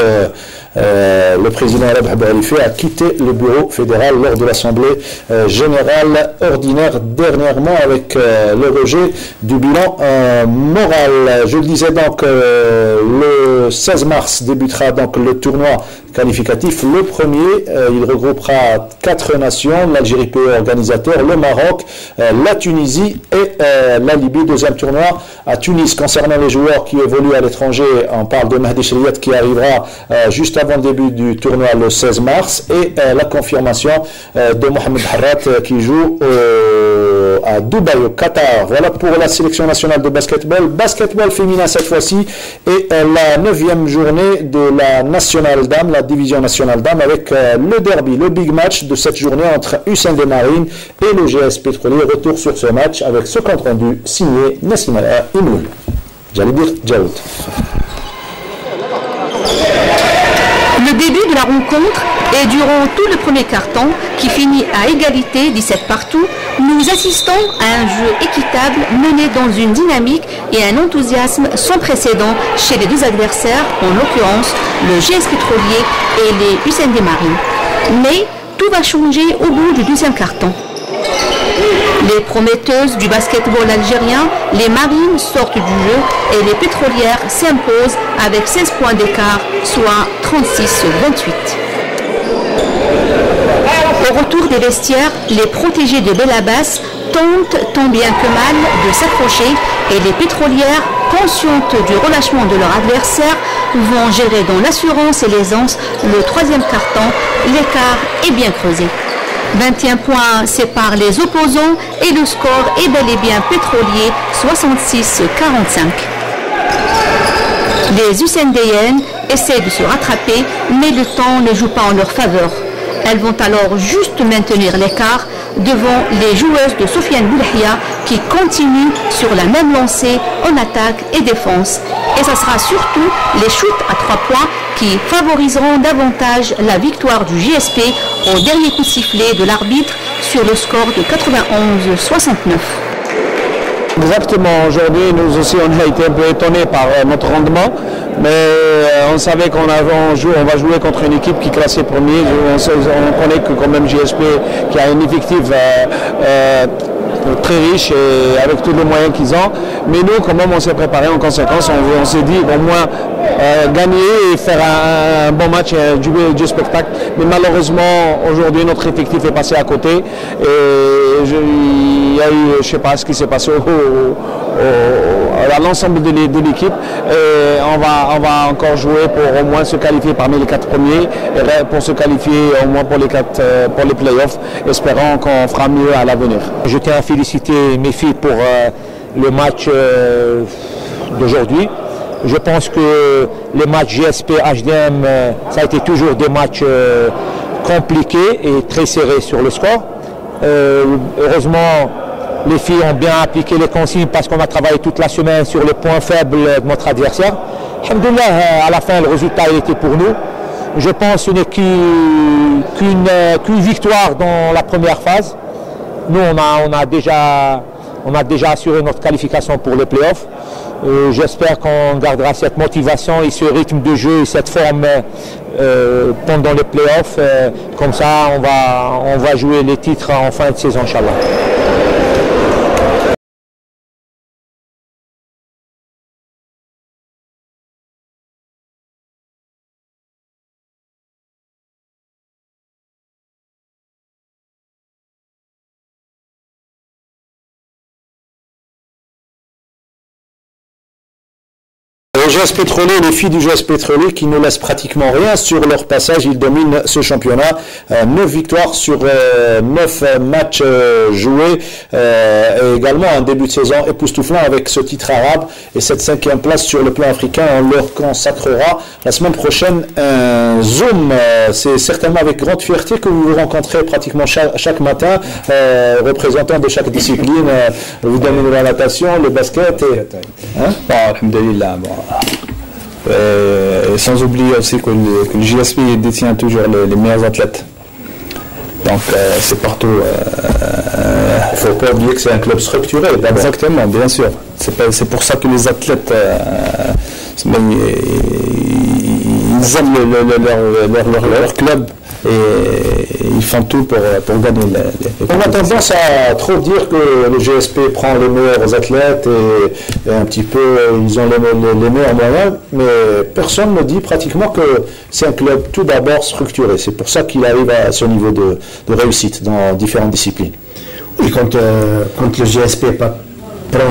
le président Rabah Balifi a quitté le bureau fédéral lors de l'Assemblée générale ordinaire dernièrement avec le rejet du bilan moral. Je le disais donc, le 16 mars débutera donc le tournoi qualificatif. Le premier, il regroupera 4 nations, l'Algérie pays organisateur, le Maroc, la Tunisie et la Libye. Deuxième tournoi à Tunis. Concernant les joueurs qui évoluent à l'étranger, on parle de Mahdi Chriat qui arrivera juste avant le début du tournoi le 16 mars et la confirmation de Mohamed Harrat qui joue à Dubaï au Qatar. Voilà pour la sélection nationale de basketball féminin cette fois-ci et la 9e journée de la nationale dame, la division nationale dame avec le derby, le big match de cette journée entre Hussein des Marines et le GS Pétrolier. Retour sur ce match avec ce compte rendu signé Nassim Imoul. J'allais dire Djaoud. Le début de la rencontre et durant tout le premier quart-temps, qui finit à égalité 17 partout, nous assistons à un jeu équitable mené dans une dynamique et un enthousiasme sans précédent chez les deux adversaires, en l'occurrence le GS Pétrolier et les Hussein des Marines. Mais tout va changer au bout du deuxième quart-temps. Les prometteuses du basketball algérien, les Marines sortent du jeu et les Pétrolières s'imposent avec 16 points d'écart, soit 36-28. Au retour des vestiaires, les protégés de Belabas tentent tant bien que mal de s'accrocher et les Pétrolières, conscientes du relâchement de leur adversaire, vont gérer dans l'assurance et l'aisance le troisième quart-temps. L'écart est bien creusé. 21 points séparent les opposants et le score est bel et bien pétrolier, 66-45. Les Hussein-Deyen essaient de se rattraper, mais le temps ne joue pas en leur faveur. Elles vont alors juste maintenir l'écart devant les joueuses de Sofiane Boulahia qui continuent sur la même lancée en attaque et défense. Et ça sera surtout les shoots à 3 points qui favoriseront davantage la victoire du JSP au dernier coup de sifflet de l'arbitre sur le score de 91-69. Exactement, aujourd'hui nous aussi on a été un peu étonnés par notre rendement, mais on savait qu'on va jouer contre une équipe qui est classée premier. On connaît que quand même JSP qui a un effectif très riche et avec tous les moyens qu'ils ont, mais nous quand même on s'est préparé en conséquence, on s'est dit au moins gagner et faire un bon match et du spectacle, mais malheureusement aujourd'hui notre effectif est passé à côté et il y a eu, je ne sais pas ce qui s'est passé à l'ensemble de l'équipe et on va encore jouer pour au moins se qualifier parmi les 4 premiers et pour se qualifier au moins pour les playoffs, espérant qu'on fera mieux à l'avenir. Je tiens à féliciter mes filles pour le match d'aujourd'hui. Je pense que les matchs GSP HDM, ça a été toujours des matchs compliqués et très serrés sur le score. Heureusement, les filles ont bien appliqué les consignes parce qu'on a travaillé toute la semaine sur les points faibles de notre adversaire. Alhamdoulilah, à la fin, le résultat était pour nous. Je pense qu'une victoire dans la première phase. Nous, on a déjà assuré notre qualification pour les playoffs. J'espère qu'on gardera cette motivation et ce rythme de jeu et cette forme pendant les playoffs. Comme ça, on va jouer les titres en fin de saison, Inch'Allah. GS Pétrolier, les filles du GS Pétrolier qui ne laissent pratiquement rien sur leur passage, ils dominent ce championnat, 9 victoires sur 9 matchs joués, et également un début de saison époustouflant avec ce titre arabe et cette 5e place sur le plan africain. On leur consacrera la semaine prochaine un Zoom. C'est certainement avec grande fierté que vous vous rencontrez pratiquement chaque matin, représentants de chaque discipline. Vous dominez la natation, le basket Alhamdulillah. Et sans oublier aussi que le JSP détient toujours les meilleurs athlètes. Donc c'est partout. Il ne faut pas oublier que c'est un club structuré. Exactement, bien sûr. C'est pour ça que les athlètes ils aiment leur club et ils font tout pour gagner. On a tendance à trop dire que le GSP prend les meilleurs athlètes et un petit peu ils ont les meilleurs moyens, mais personne ne dit pratiquement que c'est un club tout d'abord structuré. C'est pour ça qu'il arrive à ce niveau de réussite dans différentes disciplines. Oui, quand le GSP prend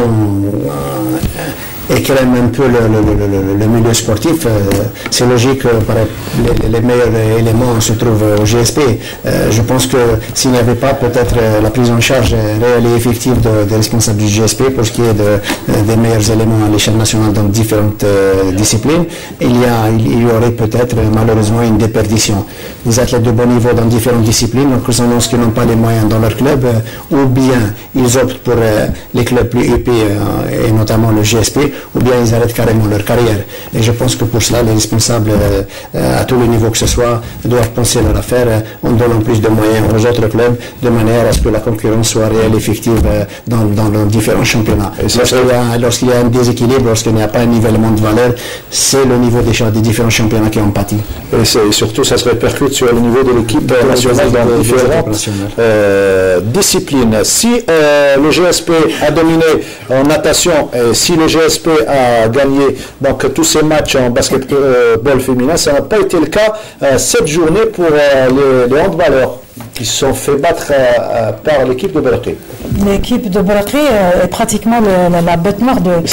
et crème un peu le milieu sportif, c'est logique que les meilleurs éléments se trouvent au GSP. Je pense que s'il n'y avait pas peut-être la prise en charge réelle et effective des responsables du GSP pour ce qui est des meilleurs éléments à l'échelle nationale dans différentes disciplines, il y aurait peut-être malheureusement une déperdition. Des athlètes de bon niveau dans différentes disciplines, donc qui n'ont pas les moyens dans leur club, ou bien ils optent pour les clubs plus épais et notamment le GSP, ou bien ils arrêtent carrément leur carrière. Et je pense que pour cela, les responsables à tous les niveaux que ce soit doivent penser leur affaire en donnant plus de moyens aux autres clubs de manière à ce que la concurrence soit réelle et effective dans les différents championnats. Lorsqu'il y a un déséquilibre, lorsqu'il n'y a pas un nivellement de valeur, c'est le niveau des différents championnats qui en pâtit. Et surtout, ça se répercute sur le niveau de l'équipe nationale dans différentes disciplines. Si le GSP a dominé en natation et si le GSP a gagné donc tous ces matchs en basketball féminin, ça n'a pas été le cas cette journée pour les handballeurs qui se sont fait battre par l'équipe de Berkeley. L'équipe de Berkeley est pratiquement la bête noire elle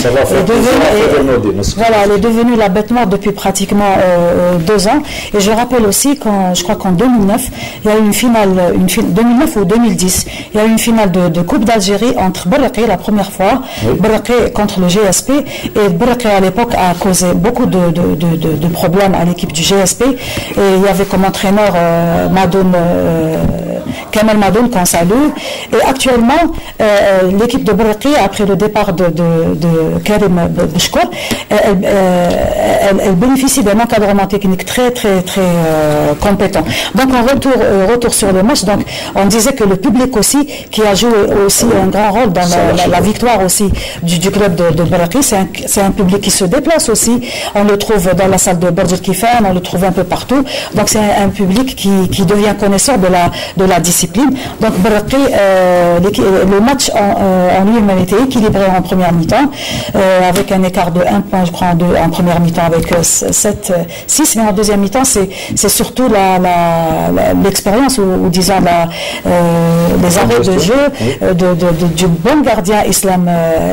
est devenue la bête noire depuis pratiquement 2 ans. Et je rappelle aussi je crois qu'en 2009, il y a eu une finale, 2009 ou 2010, il y a eu une finale de Coupe d'Algérie entre Berkeley la première fois, Berkeley contre le GSP, et Berkeley à l'époque a causé beaucoup de problèmes à l'équipe du GSP. Et il y avait comme entraîneur Kamel Madoun qu'on salue. Et actuellement, l'équipe de Berkeley, après le départ de Karim Beshkour, elle bénéficie d'un encadrement technique très compétent. Donc en retour sur le match, donc on disait que le public aussi, qui a joué aussi un grand rôle dans la victoire aussi du club de Berkeley, c'est un public qui se déplace aussi. On le trouve dans la salle de Burj Khalifa, on le trouve un peu partout. Donc c'est un public qui devient connaisseur de la discipline. Donc Berkeley, le match en lui-même était équilibré en première mi-temps, avec un écart de 1 point, je crois, en première mi-temps avec 7-6, mais en deuxième mi-temps, c'est surtout l'expérience, ou disons les arrêts de jeu du bon gardien Islam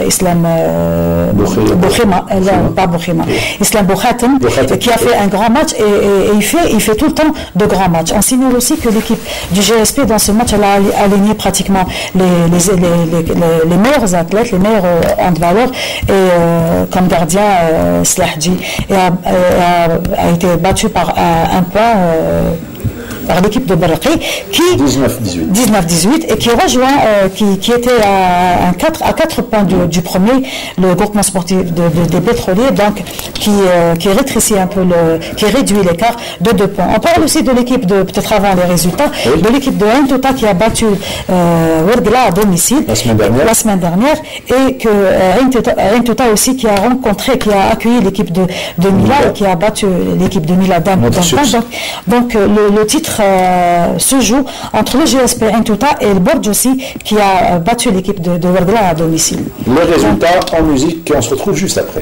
Boukhima, pas Boukhima, Islam Bouhatem, qui a fait un grand match, et il fait tout le temps de grands matchs. On signale aussi que l'équipe du GSP dans ce match, elle a aligné pratiquement les meilleurs athlètes, les meilleurs handballeurs, et comme gardien Slahdi a été battu par 1 point par l'équipe de Berkeley qui 19-18 et qui rejoint qui était à 4 points du premier, le groupement sportif des pétroliers, donc qui rétrécit un peu qui réduit l'écart de 2 points. On parle aussi de l'équipe peut-être avant les résultats, de l'équipe de Ain Touta qui a battu Wergla à domicile la semaine dernière, et que Ain Touta aussi qui a accueilli l'équipe de Mila et qui a battu l'équipe de Mila d'un point. Donc le titre se joue entre le GSP Ain Touta et le Borj aussi qui a battu l'équipe de Wergla à domicile. Le résultat en musique, on se retrouve juste après.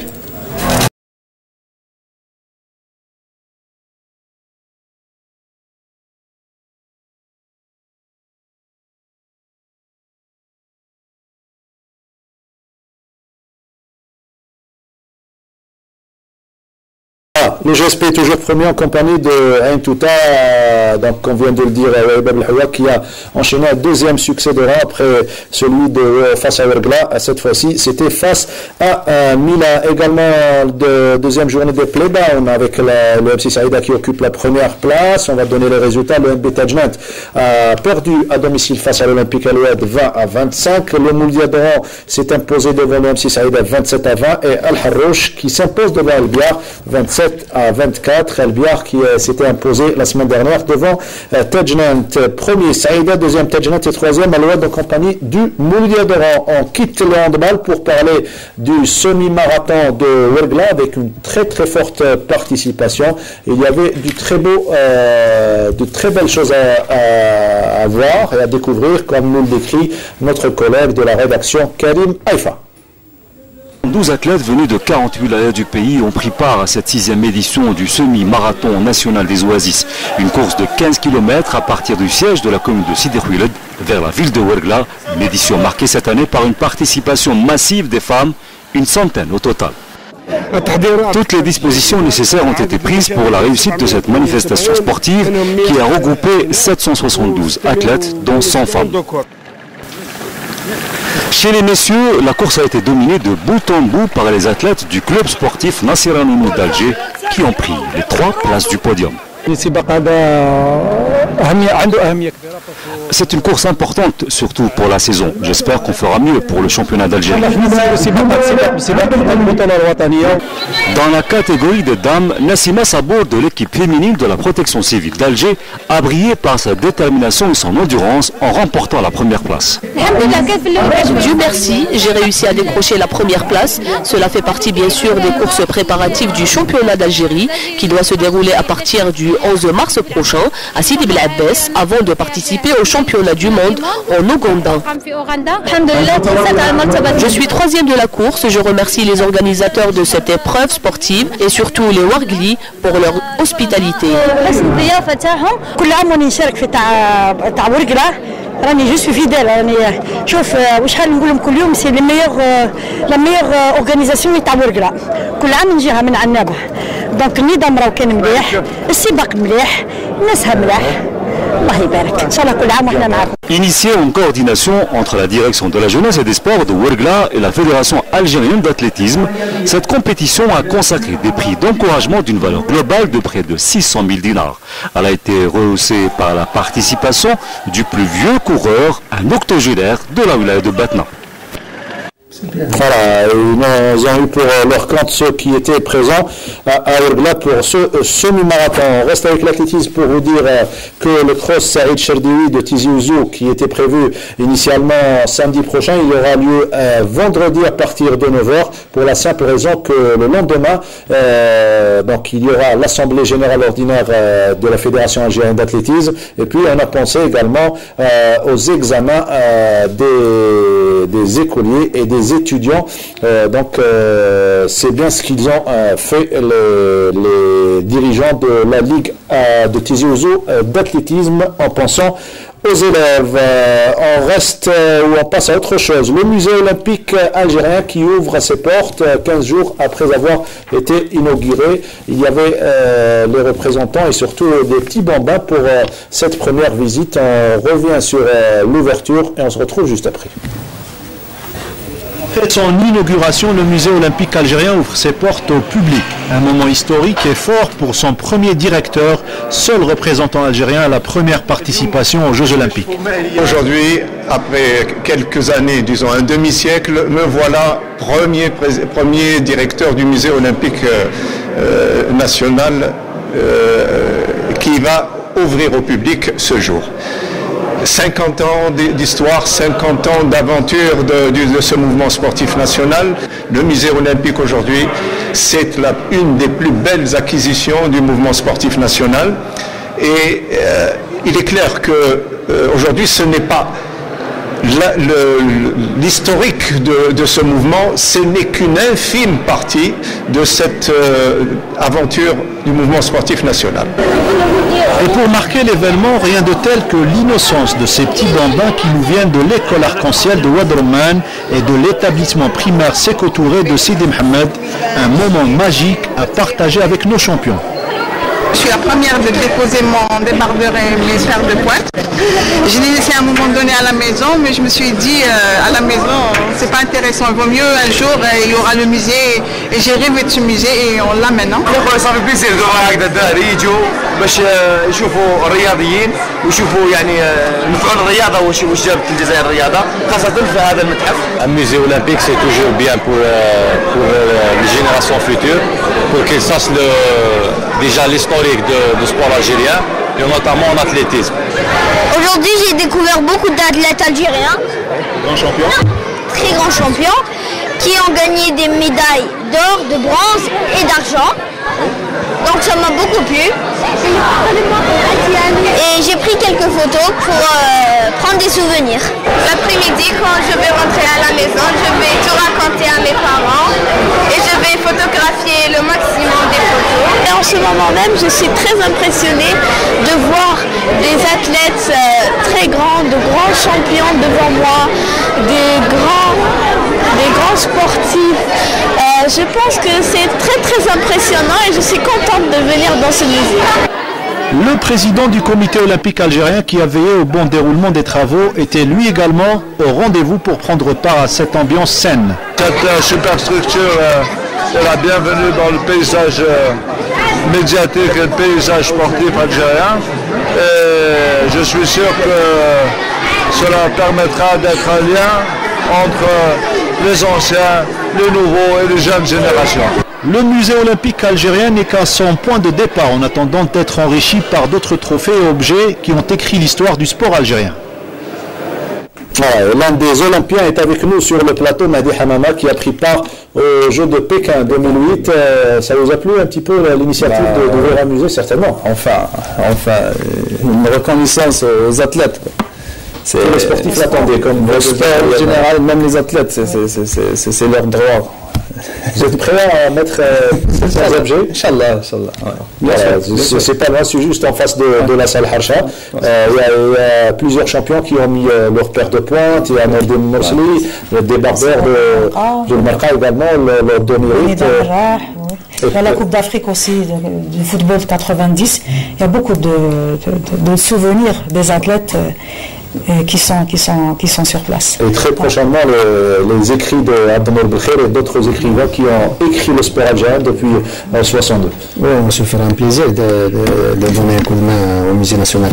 Le GSP est toujours premier en compagnie de Ain Touta, donc on vient de le dire, Waïb El-Hawa, qui a enchaîné un deuxième succès de rang après celui face à Wergla. Cette fois-ci, c'était face à Mila. Également, deuxième journée de play-down avec le MC Saïda qui occupe la première place. On va donner les résultats. Le MB Tajnant a perdu à domicile face à l'Olympique Aloued 20-25. Le Moulia d'Oran s'est imposé devant le MC Saïda 27-20 et Al-Harrouch qui s'impose devant El-Biar 27-24. El-Biar qui s'était imposé la semaine dernière devant Tajnant. Premier Saïda, deuxième Tajnant et troisième Aloued en compagnie du Moulia d'Oran. On quitte le handball pour parler du semi-marathon de Wergla avec une très forte participation. Il y avait de très belles choses à voir et à découvrir, comme nous le décrit notre collègue de la rédaction Karim Haïfa. 12 athlètes venus de 48 villages du pays ont pris part à cette 6e édition du semi-marathon national des Oasis. Une course de 15 km à partir du siège de la commune de Sidi Khouiled vers la ville de Wergla. Une édition marquée cette année par une participation massive des femmes, une centaine au total. Toutes les dispositions nécessaires ont été prises pour la réussite de cette manifestation sportive qui a regroupé 772 athlètes, dont 100 femmes. Chez les messieurs, la course a été dominée de bout en bout par les athlètes du club sportif Nasser Nounou d'Alger qui ont pris les 3 places du podium. C'est une course importante, surtout pour la saison. J'espère qu'on fera mieux pour le championnat d'Algérie. Dans la catégorie des dames, Nassima Sabour de l'équipe féminine de la protection civile d'Alger a brillé par sa détermination et son endurance en remportant la première place. Dieu merci, j'ai réussi à décrocher la première place. Cela fait partie bien sûr des courses préparatives du championnat d'Algérie qui doit se dérouler à partir du 11 mars prochain à Sidi Bel Abbès avant de participer au championnat du monde en Ouganda. Je suis troisième de la course. Je remercie les organisateurs de cette épreuve sportive et surtout les Wargli pour leur hospitalité. Je suis fidèle. C'est la meilleure organisation تاع ورقله كل عام نجيها من عنابه دونك النظام راه كان مليح السباق مليح الناس ملاح الله يبارك ان شاء الله كل عام وحنا معاكم. Initié en coordination entre la direction de la jeunesse et des sports de Ouergla et la fédération algérienne d'athlétisme, cette compétition a consacré des prix d'encouragement d'une valeur globale de près de 600 000 dinars. Elle a été rehaussée par la participation du plus vieux coureur, un octogénaire de la wilaya de Batna. Voilà, ils ont eu pour leur compte ceux qui étaient présents à Ouergla pour ce semi-marathon. On reste avec l'athlétisme pour vous dire que le cross Saïd Cherdioui de Tizi Ouzou, qui était prévu initialement samedi prochain, il aura lieu vendredi à partir de 9h pour la simple raison que le lendemain, donc il y aura l'Assemblée Générale Ordinaire de la Fédération Algérienne d'Athlétisme, et puis on a pensé également aux examens des écoliers et des étudiants, donc c'est bien ce qu'ils ont fait les dirigeants de la Ligue de Tizi Ouzou d'athlétisme en pensant aux élèves. On reste ou on passe à autre chose. Le musée olympique algérien qui ouvre ses portes 15 jours après avoir été inauguré. Il y avait les représentants et surtout des petits bambins pour cette première visite. On revient sur l'ouverture et on se retrouve juste après. Après son inauguration, le musée olympique algérien ouvre ses portes au public. Un moment historique et fort pour son premier directeur, seul représentant algérien à la première participation aux Jeux olympiques. Aujourd'hui, après quelques années, disons un demi-siècle, me voilà premier directeur du musée olympique national qui va ouvrir au public ce jour. 50 ans d'histoire, 50 ans d'aventure de ce mouvement sportif national. Le musée olympique aujourd'hui, c'est une des plus belles acquisitions du mouvement sportif national. Et il est clair que aujourd'hui, ce n'est pas l'historique de ce mouvement, ce n'est qu'une infime partie de cette aventure du mouvement sportif national. Et pour marquer l'événement, rien de tel que l'innocence de ces petits bambins qui nous viennent de l'école arc-en-ciel de Oued Roman et de l'établissement primaire Sékou Touré de Sidi Mohamed, un moment magique à partager avec nos champions. Je suis la première de déposer mon débardeur et mes sphères de pointe. Je l'ai laissé à un moment donné à la maison, mais je me suis dit à la maison, c'est pas intéressant. Il vaut mieux un jour, il y aura le musée, et j'ai rêvé de ce musée et on l'a maintenant. صار بيصير هكذا الدار يجوا باش يشوفوا الرياضيين ويشوفوا يعني نفعوا الرياضه واش جابت الجزائر الرياضه خاصه في هذا المتحف. Un musée olympique c'est toujours bien pour les générations futures, pour qu'ils sachent déjà l'historique du sport algérien et notamment en athlétisme. Aujourd'hui, j'ai découvert beaucoup d'athlètes algériens. Grand champion. Très grands champions qui ont gagné des médailles d'or, de bronze et d'argent. Donc ça m'a beaucoup plu. Et j'ai pris quelques photos pour prendre des souvenirs. L'après-midi, quand je vais rentrer à la maison, je vais tout raconter à mes parents et je vais photographier le maximum des photos. Et en ce moment même, je suis très impressionnée de voir des athlètes très grands, de grands champions devant moi, des grands sportifs. Je pense que c'est très impressionnant et je suis contente de venir dans ce musée. Le président du comité olympique algérien qui a veillé au bon déroulement des travaux était lui également au rendez-vous pour prendre part à cette ambiance saine. Cette superstructure est la bienvenue dans le paysage médiatique et le paysage sportif algérien. Et je suis sûr que cela permettra d'être un lien entre les anciens, les nouveaux et les jeunes générations. Le musée olympique algérien n'est qu'à son point de départ en attendant d'être enrichi par d'autres trophées et objets qui ont écrit l'histoire du sport algérien. L'un des Olympiens est avec nous sur le plateau, Mehdi Hamama, qui a pris part aux Jeux de Pékin 2008. Ça vous a plu un petit peu l'initiative d'ouvrir un musée, certainement? Enfin, une reconnaissance aux athlètes. Les sportifs l'attendaient comme le sport en général, même les athlètes, c'est leur droit. Vous êtes prêts à mettre ces objets? Inch'Allah. C'est pas loin, c'est juste en face de la salle Harsha. Il y a plusieurs champions qui ont mis leur paire de pointe. Il y a Nordin Morsli, le débardeur de Marca également, le Donirit. Il y a la Coupe d'Afrique aussi, du football 90. Il y a beaucoup de souvenirs des athlètes qui sont sur place. Et très prochainement, les écrits de Abdel Bkhir et d'autres écrivains qui ont écrit le sport algérien depuis 62. Oui, on se fera un plaisir de donner un coup de main au Musée national.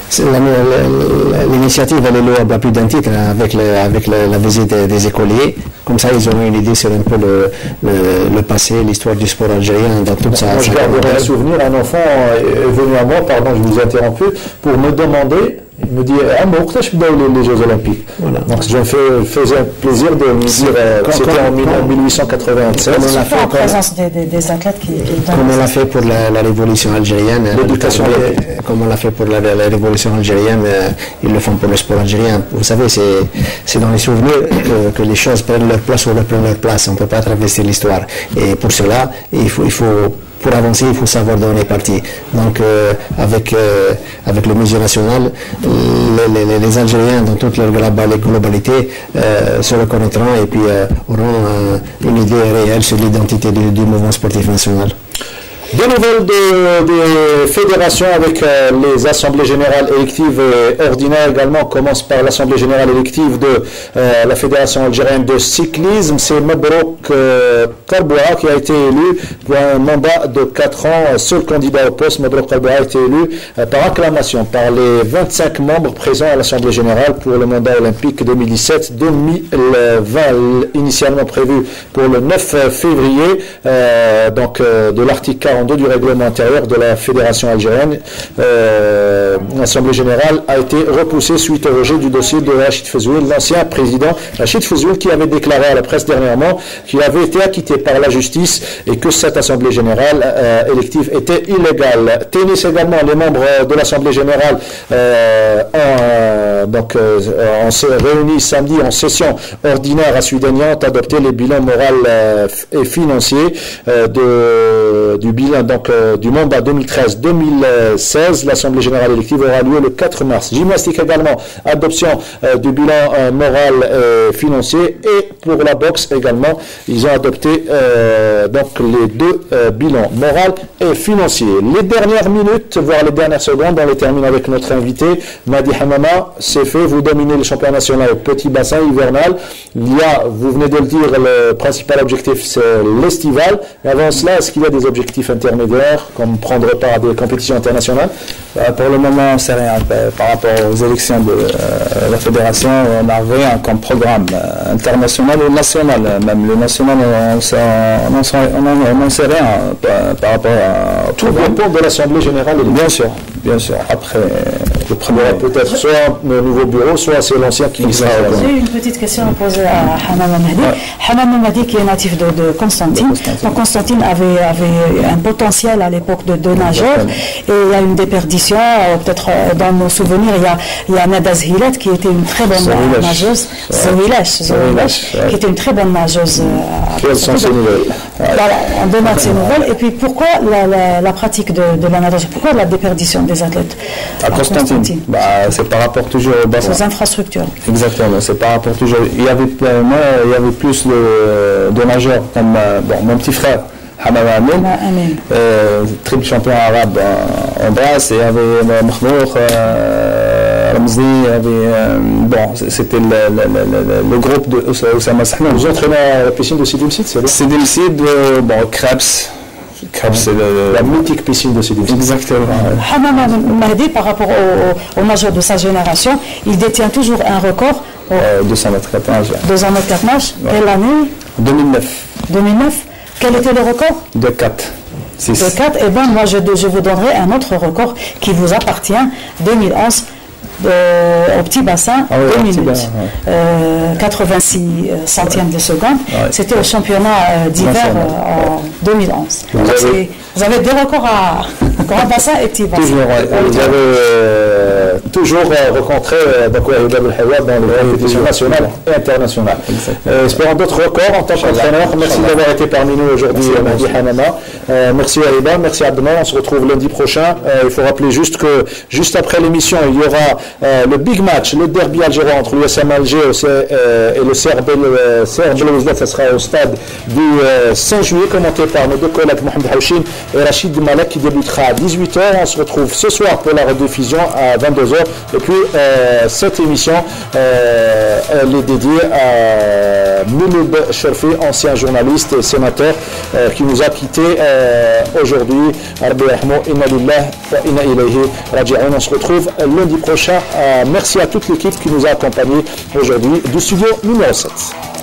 L'initiative, elle est louable à plus d'un titre avec la visite des écoliers. Comme ça, ils auront une idée sur un peu le passé, l'histoire du sport algérien dans toute sa... Moi, je garderai un souvenir. Un enfant est venu à moi, pardon, je vous ai interrompu, pour me demander. Il me dit, pourquoi je suis les Jeux Olympiques? Voilà. Donc je me faisais un plaisir de me dire que c'était en 1896. En présence des athlètes qui... Comme on l'a fait pour la révolution algérienne, l'éducation, comme on l'a fait pour la révolution algérienne, ils le font pour le sport algérien. Vous savez, c'est dans les souvenirs que les choses prennent leur place ou reprennent leur place. On ne peut pas travestir l'histoire. Et pour cela, pour avancer, il faut savoir donner parti. Donc, avec le musée national, les Algériens, dans toute leur globalité, se reconnaîtront et puis auront une idée réelle sur l'identité du mouvement sportif national. Des nouvelles des fédérations avec les assemblées générales électives et ordinaires également. On commence par l'assemblée générale élective de la Fédération algérienne de cyclisme. C'est Mabrouk Karboura qui a été élu pour un mandat de 4 ans. Seul candidat au poste, Mabrouk Karboura a été élu par acclamation par les 25 membres présents à l'assemblée générale pour le mandat olympique 2017-2020, initialement prévu pour le 9 février, de l'article 42 du règlement intérieur de la Fédération algérienne. L'Assemblée générale a été repoussée suite au rejet du dossier de Rachid Fezouil, l'ancien président Rachid Fezouil, qui avait déclaré à la presse dernièrement qu'il avait été acquitté par la justice et que cette Assemblée générale élective était illégale. Tennis également, les membres de l'Assemblée générale on s'est réunis samedi en session ordinaire à Sudania, ont adopté les bilans moraux et financiers du bilan du mandat 2013-2016. L'Assemblée générale élective aura lieu le 4 mars. Gymnastique également, adoption du bilan moral et financier, et pour la boxe également, ils ont adopté les deux bilans moral et financier. Les dernières minutes, voire les dernières secondes, on les termine avec notre invité, Mehdi Hamama. C'est fait, vous dominez le championnat national au petit bassin hivernal. Vous venez de le dire, le principal objectif c'est l'estival. Avant cela, est-ce qu'il y a des objectifs intermédiaires, comme prendre part à des compétitions internationales? Pour le moment, on ne sait rien. Par rapport aux élections de la fédération, on n'a rien comme programme international ou national. Même le national, on n'en sait rien par rapport à... Tout dépend de l'Assemblée générale. Bien sûr. Après, le premier, peut-être soit le nouveau bureau, soit c'est l'ancien qui sera... J'ai une petite question à poser à Hamama Mehdi. Hamama Mehdi, qui est natif de Constantine. Donc Constantine avait un potentiel à l'époque de nageur, et il y a une déperdition, peut-être dans nos souvenirs, il y a Nada Zhilet qui était une très bonne nageuse, qui était une très bonne nageuse. Quelles sont ses nouvelles? Voilà, on demande ses nouvelles. Et puis pourquoi la pratique de la natation, pourquoi la déperdition des athlètes à Constantine? C'est par rapport toujours au bassin. Aux infrastructures. Exactement, c'est par rapport toujours. Il y avait plus de nageurs, comme mon petit frère. Hamama Amin, triple champion arabe en brasse, et il y avait Mahmour, Ramzi, c'était le groupe de Oussama Sahnoun. Vous entraînez à la piscine de Sidi Msid, c'est Sidi Msid, Krebs, Cap, c'est la mythique piscine de Sidi. Exactement. Hamama Mahdi, par rapport au nageur de sa génération, il détient toujours un record. 200 mètres 4 nages. 200 mètres 4 nages. Quelle année? 2009. 2009. Quel était le record? De 4. 6. De 4. Et bien, moi, je vous donnerai un autre record qui vous appartient, 2011. Au petit bassin, 2 minutes, 86 centièmes de seconde. C'était au championnat d'hiver en 2011. Vous avez 2 records à grand bassin et petit bassin. Vous avez toujours rencontré Wahid Abdelhawad dans les compétitions nationales et internationales. Espérons d'autres records en tant qu'entraîneur. Merci d'avoir été parmi nous aujourd'hui, Mahdi Hamama. Merci Wahiba, merci Abdelman. On se retrouve lundi prochain. Il faut rappeler juste que juste après l'émission, il y aura le big match, le derby algérien entre l'USM Alger et le CRB Belouizdad. Ça sera au stade du 5 juillet, commenté par nos 2 collègues Mohamed Haouchine et Rachid Malek, qui débutera à 18h. On se retrouve ce soir pour la rediffusion à 22h. Et puis cette émission elle est dédiée à Mouloud Cherfi, ancien journaliste et sénateur qui nous a quittés aujourd'hui. On se retrouve lundi prochain. Merci à toute l'équipe qui nous a accompagnés aujourd'hui du studio numéro 7.